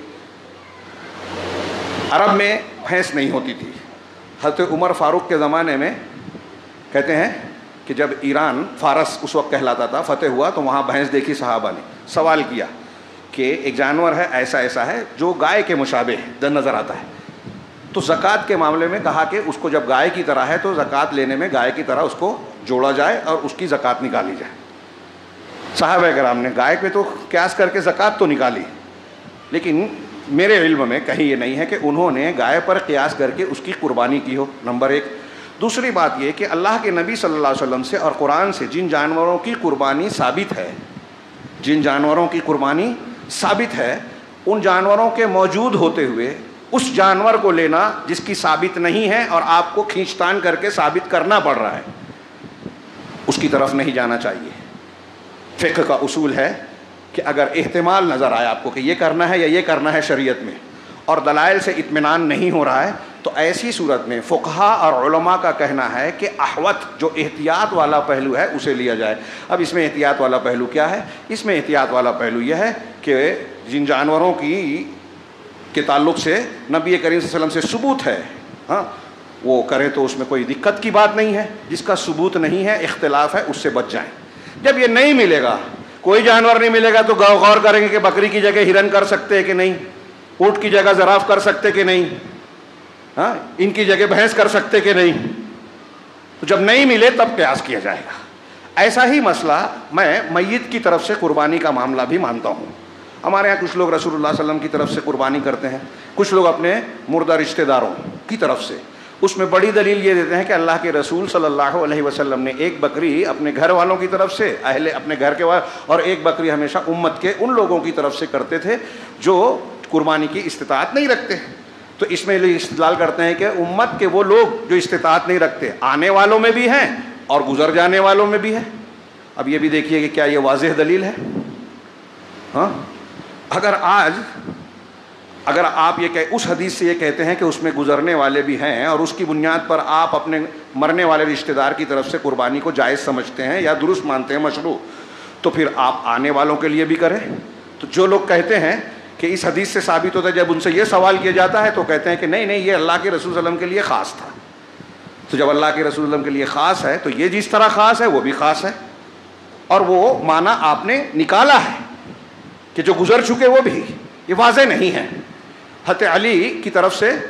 عرب میں بھینس نہیں ہوتی تھی. حضرت عمر فاروق کے زمانے میں کہتے ہیں کہ جب ایران، فارس اس وقت کہلاتا تھا، فتح ہوا تو وہاں بھینس دیکھی صحابہ نے، سوال کیا کہ ایک جانور ہے ایسا ایسا ہے جو گائے کے مشابہ ہے، نظر آتا ہے. تو زکوٰۃ کے معاملے میں کہا کہ اس کو جب گائے کی طرح ہے تو زکوٰۃ لینے میں گائے کی طرح اس کو جوڑا جائے اور اس کی زکوٰۃ نکالی جائے. صحابہ کرام نے گائے پہ تو قیاس کر کے زکوٰۃ تو نکالی، لیکن میرے علم میں کہیں یہ نہیں ہے کہ انہوں نے گائے پر قیاس کر کے اس کی قربانی کی ہو، نمبر ایک. دوسری بات یہ کہ اللہ کے نبی صلی اللہ علیہ وسلم سے اور قرآن سے جن جانوروں کی قربانی ثابت ہے، جن جانوروں کی قربانی ثابت ہے، ان جانوروں کے موجود ہوتے ہوئے اس جانور کو لینا جس کی ثابت نہیں ہے اور آپ کو کھینچتان کر کے ثابت کرنا پڑ رہا ہے، اس کی طرف نہیں جانا چاہیے. فقہ کا اصول ہے کہ اگر احتمال نظر آئے آپ کو کہ یہ کرنا ہے یا یہ کرنا ہے شریعت میں، اور دلائل سے اطمینان نہیں ہو رہا ہے، تو ایسی صورت میں فقہا اور علماء کا کہنا ہے کہ احوط جو احتیاط والا پہلو ہے اسے لیا جائے. اب اس میں احتیاط والا پہلو کیا ہے؟ اس میں احتیاط والا پہلو یہ ہے کہ جن جانوروں کی کے تعلق سے نبی کریم صلی اللہ علیہ وسلم سے ثبوت ہے، ہاں وہ کریں تو اس میں کوئی دقت کی بات نہیں ہے. جس کا ثبوت نہیں ہے، اختلاف ہے، اس سے بچ جائیں. جب یہ نہیں ملے گا، کوئی جانور نہیں ملے گا، تو غور کریں گے کہ بکری کی جگہ ہرن کر سکتے ہیں کہ نہیں، اونٹ کی جگہ زراف کر سکتے کہ نہیں، ہاں ان کی جگہ بھینس کر سکتے کہ نہیں. تو جب نہیں ملے تب قیاس کیا جائے گا. ایسا ہی مسئلہ میں میت کی طرف سے قربانی کا معاملہ بھی مانتا ہوں. ہمارے یہاں کچھ لوگ رسول اللہ صلی اللہ علیہ وسلم کی طرف سے قربانی کرتے ہیں، کچھ لوگ اپنے مردہ رشتہ داروں کی طرف سے. اس میں بڑی دلیل یہ دیتے ہیں کہ اللہ کے رسول صلی اللہ علیہ وسلم نے ایک بکری اپنے گھر والوں کی طرف سے، اہل اپنے گھر کے اور ایک بکری ہمیشہ امت کے ان لوگوں کی طرف سے کرتے تھے جو قربانی کی استطاعت نہیں رکھتے. تو اس میں استدلال کرتے ہیں کہ امت کے وہ لوگ جو استطاعت نہیں رکھتے، آنے والوں میں بھی ہیں اور گزر جانے والوں میں بھی ہے. اب یہ بھی دیکھیے کہ کیا یہ واضح دلیل ہے؟ ہاں اگر آج اگر آپ یہ کہ اس حدیث سے یہ کہتے ہیں کہ اس میں گزرنے والے بھی ہیں اور اس کی بنیاد پر آپ اپنے مرنے والے رشتہ دار کی طرف سے قربانی کو جائز سمجھتے ہیں یا درست مانتے ہیں، مشروع، تو پھر آپ آنے والوں کے لیے بھی کریں. تو جو لوگ کہتے ہیں کہ اس حدیث سے ثابت ہوتا ہے، جب ان سے یہ سوال کیا جاتا ہے تو کہتے ہیں کہ نہیں نہیں یہ اللہ کے رسول صلی اللہ علیہ وسلم کے لیے خاص تھا. تو جب اللہ کے رسول صلی اللہ علیہ وسلم کے لیے خاص ہے تو یہ جس طرح خاص ہے وہ بھی خاص ہے، اور وہ معنی آپ نے نکالا ہے کہ جو گزر چکے وہ بھی، یہ واضح نہیں ہے. حضرت علی کی طرف سے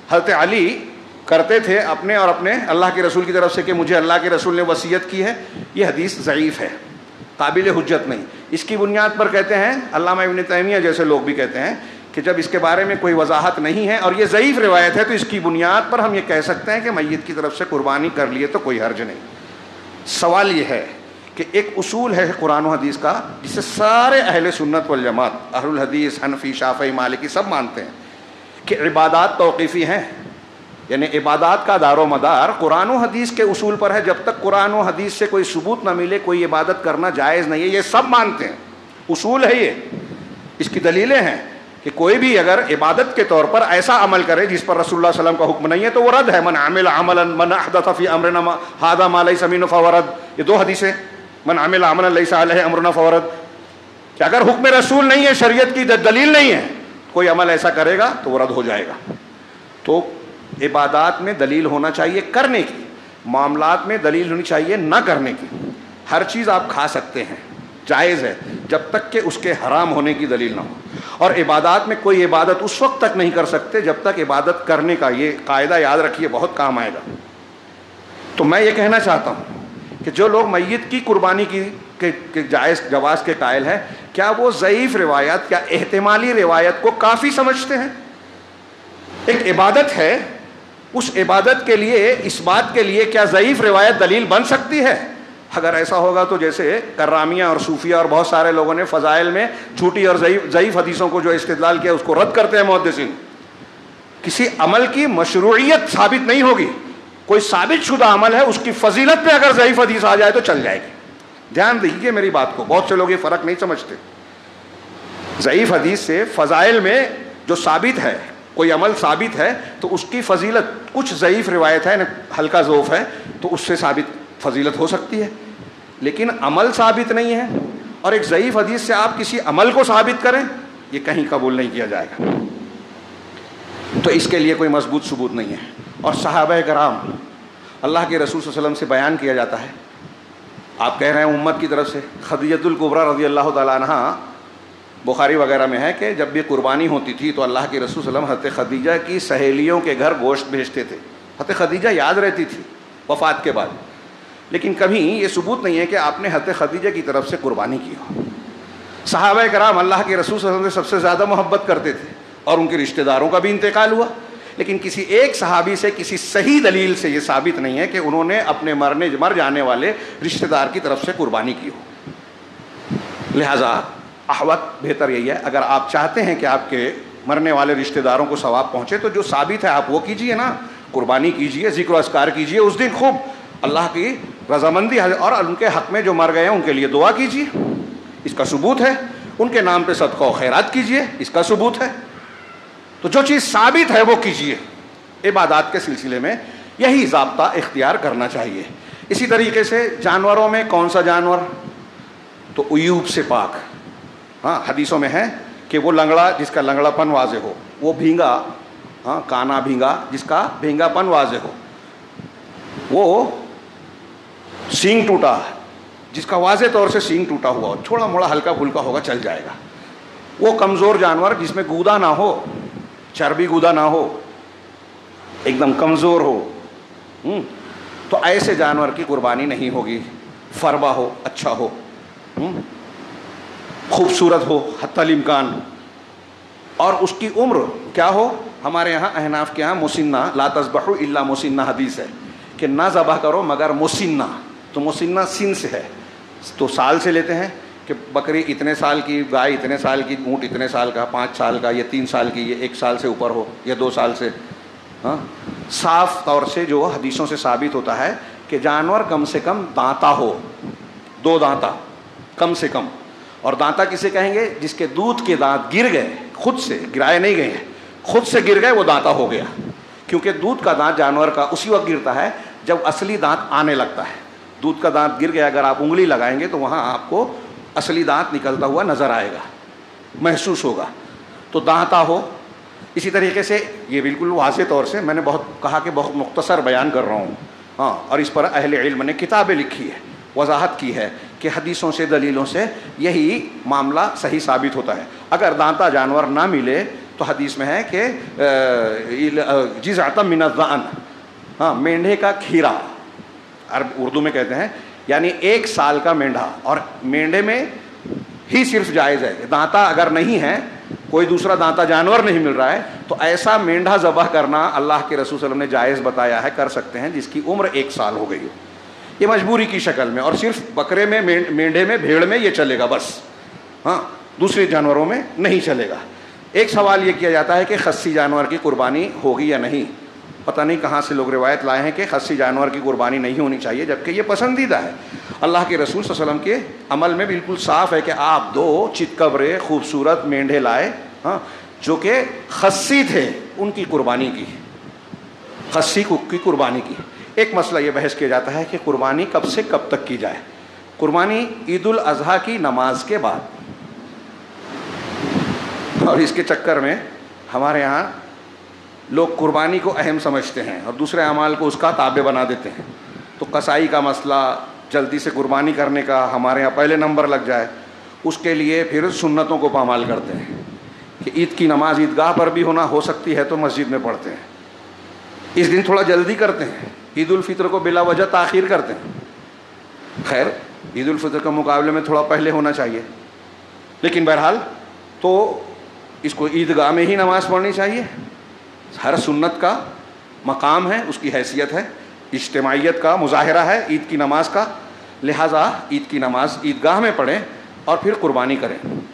حضرت علی کرتے تھے اپنے اور اپنے اللہ کے رسول کی طرف سے کہ مجھے اللہ کے رسول نے وصیت کی ہے، یہ حدیث ضعیف ہے، قابل حجت نہیں. اس کی بنیاد پر کہتے ہیں علامہ ابن تیمیہ جیسے لوگ بھی کہتے ہیں کہ جب اس کے بارے میں کوئی وضاحت نہیں ہے اور یہ ضعیف روایت ہے تو اس کی بنیاد پر ہم یہ کہہ سکتے ہیں کہ میت کی طرف سے قربانی کر لیے تو کوئی حرج نہیں. سوال یہ ہے کہ ایک اصول ہے قرآن و حدیث کا جسے سارے اہل سنت والجماعت، اہل الحدیث، حنفی، شافعی، مالکی سب مانتے ہیں کہ عبادات توقیفی ہیں، یعنی عبادات کا دار و مدار قرآن و حدیث کے اصول پر ہے. جب تک قرآن و حدیث سے کوئی ثبوت نہ ملے کوئی عبادت کرنا جائز نہیں ہے. یہ سب مانتے ہیں، اصول ہے یہ. اس کی دلیلیں ہیں کہ کوئی بھی اگر عبادت کے طور پر ایسا عمل کرے جس پر رسول اللہ صلی اللہ علیہ وسلم کا حکم نہیں ہے تو وہ رد ہے. من عمل عملا من احدث فی امرنا ھذا ما لیس منہ فہو رد. یہ دو حدیثیں، من عمل عملا لیس علیہ امرنا فہو رد، کہ اگر حکم رسول نہیں ہے، شریعت کی دلیل نہیں ہے، کوئی عمل ایسا کرے گا تو وہ رد ہو جائے گا. تو عبادات میں دلیل ہونا چاہیے کرنے کی، معاملات میں دلیل ہونی چاہیے نہ کرنے کی. ہر چیز آپ کھا سکتے ہیں، جائز ہے، جب تک کہ اس کے حرام ہونے کی دلیل نہ ہو. اور عبادات میں کوئی عبادت اس وقت تک نہیں کر سکتے جب تک عبادت کرنے کا، یہ قاعدہ یاد رکھیے بہت کام آئے گا. تو میں یہ کہنا چاہتا ہوں کہ جو لوگ میت کی قربانی کی کہ جائز جواز کے قائل ہیں، کیا وہ ضعیف روایت یا احتمالی روایت کو کافی سمجھتے ہیں؟ ایک عبادت ہے، اس عبادت کے لیے، اس بات کے لیے کیا ضعیف روایت دلیل بن سکتی ہے؟ اگر ایسا ہوگا تو جیسے کرامیہ اور صوفیہ اور بہت سارے لوگوں نے فضائل میں جھوٹی اور ضعیف ضعیف حدیثوں کو جو استدلال کیا اس کو رد کرتے ہیں محدثین. کسی عمل کی مشروعیت ثابت نہیں ہوگی، کوئی ثابت شدہ عمل ہے، اس کی فضیلت پہ اگر ضعیف حدیث آ جائے تو چل جائے گی. دھیان دیجیے میری بات کو، بہت سے لوگ یہ فرق نہیں سمجھتے. ضعیف حدیث سے فضائل میں جو ثابت ہے، کوئی عمل ثابت ہے تو اس کی فضیلت، کچھ ضعیف روایت ہے، ہلکا ضعف ہے تو اس سے ثابت فضیلت ہو سکتی ہے، لیکن عمل ثابت نہیں ہے. اور ایک ضعیف حدیث سے آپ کسی عمل کو ثابت کریں، یہ کہیں قبول نہیں کیا جائے گا. تو اس کے لیے کوئی مضبوط ثبوت نہیں ہے. اور صحابہ کرام، اللہ کے رسول صلی اللہ علیہ وسلم سے بیان کیا جاتا ہے، آپ کہہ رہے ہیں امت کی طرف سے، خدیجۃ الکبریٰ رضی اللہ تعالیٰ عنہ، بخاری وغیرہ میں ہے کہ جب بھی قربانی ہوتی تھی تو اللہ کے رسول صلی اللہ علیہ وسلم حضرت خدیجہ کی سہیلیوں کے گھر گوشت بھیجتے تھے. حضرت خدیجہ یاد رہتی تھی وفات کے بعد، لیکن کبھی یہ ثبوت نہیں ہے کہ آپ نے حضرت خدیجہ کی طرف سے قربانی کی ہو. صحابہ کرام اللہ کے رسول صلی اللہ علیہ وسلم سے سب سے زیادہ محبت کرتے تھے اور ان کے رشتہ داروں کا بھی انتقال ہوا، لیکن کسی ایک صحابی سے کسی صحیح دلیل سے یہ ثابت نہیں ہے کہ انہوں نے اپنے مرنے مر جانے والے رشتہ دار کی طرف سے قربانی کی ہو. لہذا احوط بہتر یہی ہے، اگر آپ چاہتے ہیں کہ آپ کے مرنے والے رشتہ داروں کو ثواب پہنچے تو جو ثابت ہے آپ وہ کیجئے نا، قربانی کیجئے، ذکر و اذکار کیجئے اس دن خوب، اللہ کی رضامندی، اور ان کے حق میں جو مر گئے ہیں ان کے لیے دعا کیجئے، اس کا ثبوت ہے. ان کے نام پہ صدقہ و خیرات کیجئے، اس کا ثبوت ہے. تو جو چیز ثابت ہے وہ کیجئے. عبادات کے سلسلے میں یہی ضابطہ اختیار کرنا چاہیے. اسی طریقے سے جانوروں میں کون سا جانور؟ تو عیوب سے پاک. ہاں حدیثوں میں ہے کہ وہ لنگڑا جس کا لنگڑا پن واضح ہو، وہ بھینگا، ہاں کانا بھینگا جس کا بھینگا پن واضح ہو، وہ سینگ ٹوٹا جس کا واضح طور سے سینگ ٹوٹا ہوا ہو، تھوڑا موڑا ہلکا پھلکا ہوگا چل جائے گا. وہ کمزور جانور جس میں گودا نہ ہو، چربی گودا نہ ہو، ایک دم کمزور ہو، تو ایسے جانور کی قربانی نہیں ہوگی. فربا ہو، اچھا ہو، خوبصورت ہو حتی الامکان، اور اس کی عمر کیا ہو. ہمارے یہاں احناف کے یہاں مسنہ، لا تذبحوا الا مسنہ حدیث ہے کہ نہ ذبح کرو مگر مسنہ. تو مسنہ سن سے ہے تو سال سے لیتے ہیں کہ بکری اتنے سال کی، گائے اتنے سال کی، اونٹ اتنے سال کا، پانچ سال کا، یہ تین سال کی، یہ ایک سال سے اوپر ہو، یا دو سال سے. ہاں صاف طور سے جو حدیثوں سے ثابت ہوتا ہے کہ جانور کم سے کم دانتا ہو، دو دانتا کم سے کم. اور دانتا کسے کہیں گے؟ جس کے دودھ کے دانت گر گئے، خود سے گرائے نہیں گئے ہیں، خود سے گر گئے وہ دانتا ہو گیا. کیونکہ دودھ کا دانت جانور کا اسی وقت گرتا ہے جب اصلی دانت آنے لگتا ہے. دودھ کا دانت گر گیا، اگر آپ انگلی لگائیں گے تو وہاں آپ کو اصلی دانت نکلتا ہوا نظر آئے گا، محسوس ہوگا. تو دانتا ہو. اسی طریقے سے یہ بالکل واضح طور سے میں نے بہت کہا کہ بہت مختصر بیان کر رہا ہوں، ہاں، اور اس پر اہل علم نے کتابیں لکھی ہے، وضاحت کی ہے کہ حدیثوں سے، دلیلوں سے یہی معاملہ صحیح ثابت ہوتا ہے. اگر دانتا جانور نہ ملے تو حدیث میں ہے کہ جزعۃ من الظأن، ہاں مینڈھے کا کھیرا عرب اردو میں کہتے ہیں، یعنی ایک سال کا مینڈھا. اور مینڈھے میں ہی صرف جائز ہے، دانتا اگر نہیں ہے، کوئی دوسرا دانتا جانور نہیں مل رہا ہے، تو ایسا مینڈھا ذبح کرنا اللہ کے رسول صلی اللہ علیہ وسلم نے جائز بتایا ہے، کر سکتے ہیں جس کی عمر ایک سال ہو گئی ہو. یہ مجبوری کی شکل میں، اور صرف بکرے میں، مینڈھے میں، بھیڑ میں یہ چلے گا بس، ہاں دوسرے جانوروں میں نہیں چلے گا. ایک سوال یہ کیا جاتا ہے کہ خصی جانور کی قربانی ہوگی یا نہیں. پتہ نہیں کہاں سے لوگ روایت لائے ہیں کہ خصی جانور کی قربانی نہیں ہونی چاہیے، جبکہ یہ پسندیدہ ہے. اللہ کے رسول صلی اللہ علیہ وسلم کے عمل میں بالکل صاف ہے کہ آپ دو چتکبرے خوبصورت مینڈھے لائے، ہاں جو کہ خصی تھے، ان کی قربانی کی، خصی کی قربانی کی. ایک مسئلہ یہ بحث کیا جاتا ہے کہ قربانی کب سے کب تک کی جائے. قربانی عید الاضحیٰ کی نماز کے بعد، اور اس کے چکر میں ہمارے ہاں لوگ قربانی کو اہم سمجھتے ہیں اور دوسرے اعمال کو اس کا تابع بنا دیتے ہیں. تو قصائی کا مسئلہ، جلدی سے قربانی کرنے کا ہمارے ہاں پہلے نمبر لگ جائے، اس کے لیے پھر سنتوں کو پامال کرتے ہیں کہ عید کی نماز عیدگاہ پر بھی ہونا ہو سکتی ہے تو مسجد میں پڑھتے ہیں. اس دن تھوڑا جلدی کرتے ہیں، عید الفطر کو بلا وجہ تاخیر کرتے ہیں. خیر عید الفطر کے مقابلے میں تھوڑا پہلے ہونا چاہیے، لیکن بہرحال تو اس کو عیدگاہ میں ہی نماز پڑھنی چاہیے. ہر سنت کا مقام ہے، اس کی حیثیت ہے، اجتماعیت کا مظاہرہ ہے عید کی نماز کا. لہٰذا عید کی نماز عیدگاہ میں پڑھیں اور پھر قربانی کریں.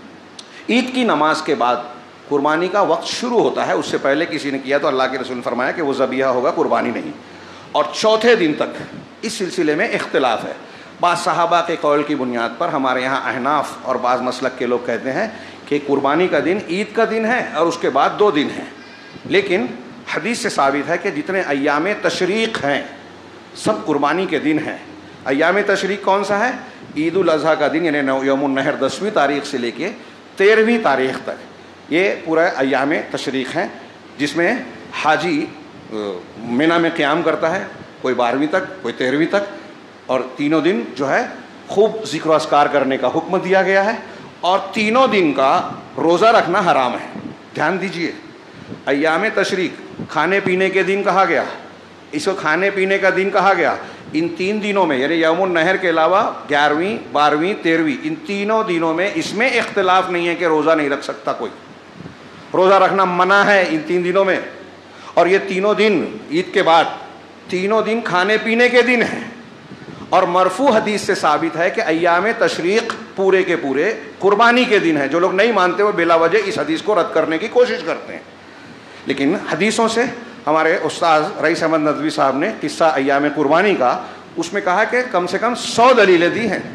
عید کی نماز کے بعد قربانی کا وقت شروع ہوتا ہے. اس سے پہلے کسی نے کیا تو اللہ کے رسول نے فرمایا کہ وہ ذبیحہ ہوگا، قربانی نہیں. اور چوتھے دن تک اس سلسلے میں اختلاف ہے. بعض صحابہ کے قول کی بنیاد پر ہمارے یہاں احناف اور بعض مسلک کے لوگ کہتے ہیں کہ قربانی کا دن عید کا دن ہے اور اس کے بعد دو دن ہیں. لیکن حدیث سے ثابت ہے کہ جتنے ایام تشریق ہیں سب قربانی کے دن ہیں. ایام تشریق کون سا ہے؟ عید الاضحیٰ کا دن، یعنی یوم النحر دسویں تاریخ سے لے کے تیرہویں تاریخ تک یہ پورا ایام تشریق ہیں، جس میں حاجی مینا میں قیام کرتا ہے، کوئی بارہویں تک، کوئی تیرہویں تک. اور تینوں دن جو ہے خوب ذکر و اذکار کرنے کا حکم دیا گیا ہے. اور تینوں دن کا روزہ رکھنا حرام ہے. دھیان دیجئے، ایام تشریق کھانے پینے کے دن کہا گیا، اس کو کھانے پینے کا دن کہا گیا. ان تین دنوں میں، یعنی یوم النحر کے علاوہ گیارہویں، بارہویں، تیرہویں، ان تینوں دنوں میں اس میں اختلاف نہیں ہے کہ روزہ نہیں رکھ سکتا کوئی. روزہ رکھنا منع ہے ان تین دنوں میں. اور یہ تینوں دن عید کے بعد تینوں دن کھانے پینے کے دن ہیں. اور مرفوع حدیث سے ثابت ہے کہ ایام تشریق پورے کے پورے قربانی کے دن ہیں. جو لوگ نہیں مانتے وہ بلا وجہ اس حدیث کو رد کرنے کی کوشش کرتے ہیں. لیکن حدیثوں سے ہمارے استاذ رئیس احمد ندوی صاحب نے قصہ ایام قربانی کا، اس میں کہا کہ کم سے کم سو دلیلیں دی ہیں،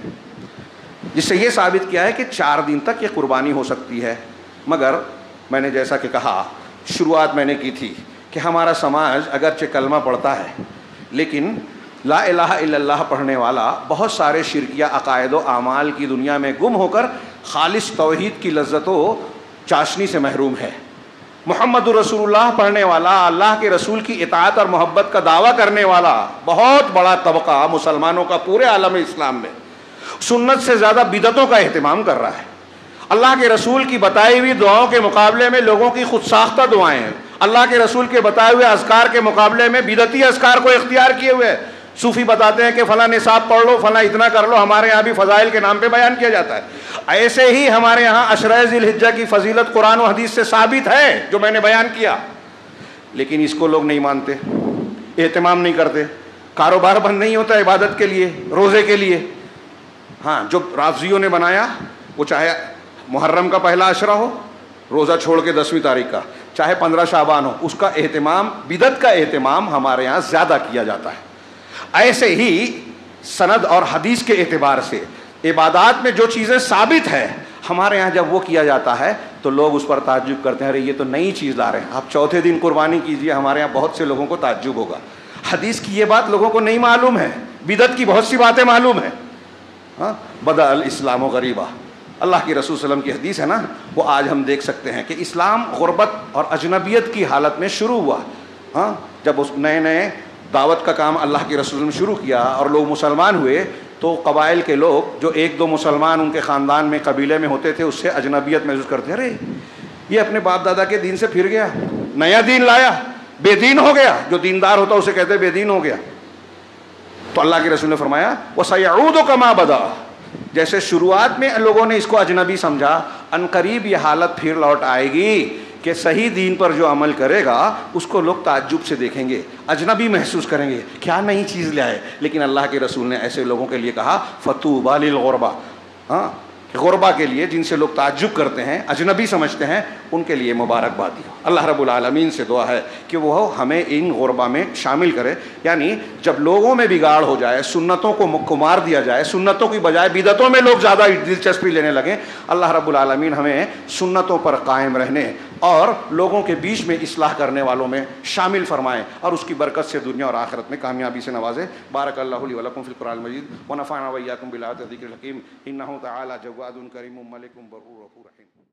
جس سے یہ ثابت کیا ہے کہ چار دن تک یہ قربانی ہو سکتی ہے. مگر میں نے جیسا کہ کہا، شروعات میں نے کی تھی کہ ہمارا سماج اگرچہ کلمہ پڑھتا ہے لیکن لا الہ الا اللہ پڑھنے والا بہت سارے شرکیہ عقائد و اعمال کی دنیا میں گم ہو کر خالص توحید کی لذت و چاشنی سے محروم ہے. محمد رسول اللہ پڑھنے والا، اللہ کے رسول کی اطاعت اور محبت کا دعویٰ کرنے والا بہت بڑا طبقہ مسلمانوں کا پورے عالم اسلام میں سنت سے زیادہ بدعتوں کا اہتمام کر رہا ہے. اللہ کے رسول کی بتائی ہوئی دعاؤں کے مقابلے میں لوگوں کی خود ساختہ دعائیں ہیں. اللہ کے رسول کے بتائے ہوئے اذکار کے مقابلے میں بدعتی اذکار کو اختیار کیے ہوئے. صوفی بتاتے ہیں کہ فلاں نصاب پڑھ لو، فلاں اتنا کر لو. ہمارے یہاں بھی فضائل کے نام پہ بیان کیا جاتا ہے. ایسے ہی ہمارے یہاں عشرہ ذی الحجہ کی فضیلت قرآن و حدیث سے ثابت ہے جو میں نے بیان کیا، لیکن اس کو لوگ نہیں مانتے، اہتمام نہیں کرتے. کاروبار بند نہیں ہوتا عبادت کے لیے، روزے کے لیے. ہاں جو رافضیوں نے بنایا، وہ چاہے محرم کا پہلا عشرہ ہو، روزہ چھوڑ کے دسویں تاریخ کا، چاہے پندرہ شعبان ہو، اس کا اہتمام، بدعت کا اہتمام ہمارے یہاں زیادہ کیا جاتا ہے. ایسے ہی سند اور حدیث کے اعتبار سے عبادات میں جو چیزیں ثابت ہے، ہمارے یہاں جب وہ کیا جاتا ہے تو لوگ اس پر تعجب کرتے ہیں، ارے یہ تو نئی چیز لا رہے ہیں، آپ چوتھے دن قربانی کیجئے. ہمارے یہاں بہت سے لوگوں کو تعجب ہوگا. حدیث کی یہ بات لوگوں کو نہیں معلوم ہے، بدعت کی بہت سی باتیں معلوم ہیں. ہاں بدأ الاسلام غریبا، اللہ کی رسول صلی اللہ علیہ وسلم کی حدیث ہے نا، وہ آج ہم دیکھ سکتے ہیں کہ اسلام غربت اور اجنبیت کی حالت میں شروع ہوا. ہاں جب اس نئے نئے دعوت کا کام اللہ کے رسول نے شروع کیا اور لوگ مسلمان ہوئے تو قبائل کے لوگ جو ایک دو مسلمان ان کے خاندان میں قبیلے میں ہوتے تھے اس سے اجنبیت محسوس کرتے، ارے یہ اپنے باپ دادا کے دین سے پھر گیا, نیا دین لایا, بے دین ہو گیا. جو دیندار ہوتا اسے کہتے بے دین ہو گیا. تو اللہ کے رسول نے فرمایا وَسَيَعُودُ كَمَا بَدَأَ, جیسے شروعات میں لوگوں نے اس کو اجنبی سمجھا, ان قریب یہ حالت پھر لوٹ آئے گی کہ صحیح دین پر جو عمل کرے گا اس کو لوگ تعجب سے دیکھیں گے, اجنبی محسوس کریں گے, کیا نئی چیز لے آئے. لیکن اللہ کے رسول نے ایسے لوگوں کے لیے کہا فَطُوبَى لِلْغُرَبَىٰ, ہاں غربا کے لیے, جن سے لوگ تعجب کرتے ہیں, اجنبی سمجھتے ہیں, ان کے لیے مبارکبادی ہو. اللہ رب العالمین سے دعا ہے کہ وہ ہمیں ان غربا میں شامل کرے. یعنی جب لوگوں میں بگاڑ ہو جائے, سنتوں کو مکمار دیا جائے, سنتوں کی بجائے بدعتوں میں لوگ زیادہ دلچسپی لینے لگیں, اللہ رب العالمین ہمیں سنتوں پر قائم رہنے اور لوگوں کے بیچ میں اصلاح کرنے والوں میں شامل فرمائیں, اور اس کی برکت سے دنیا اور آخرت میں کامیابی سے نوازے. بارک اللہ لی ولکم فی القرآن المجید ونفعنا وإیاکم بالآیات والذکر الحکیم انہ تعالی جواد کریم ملک برور غفور رحیم.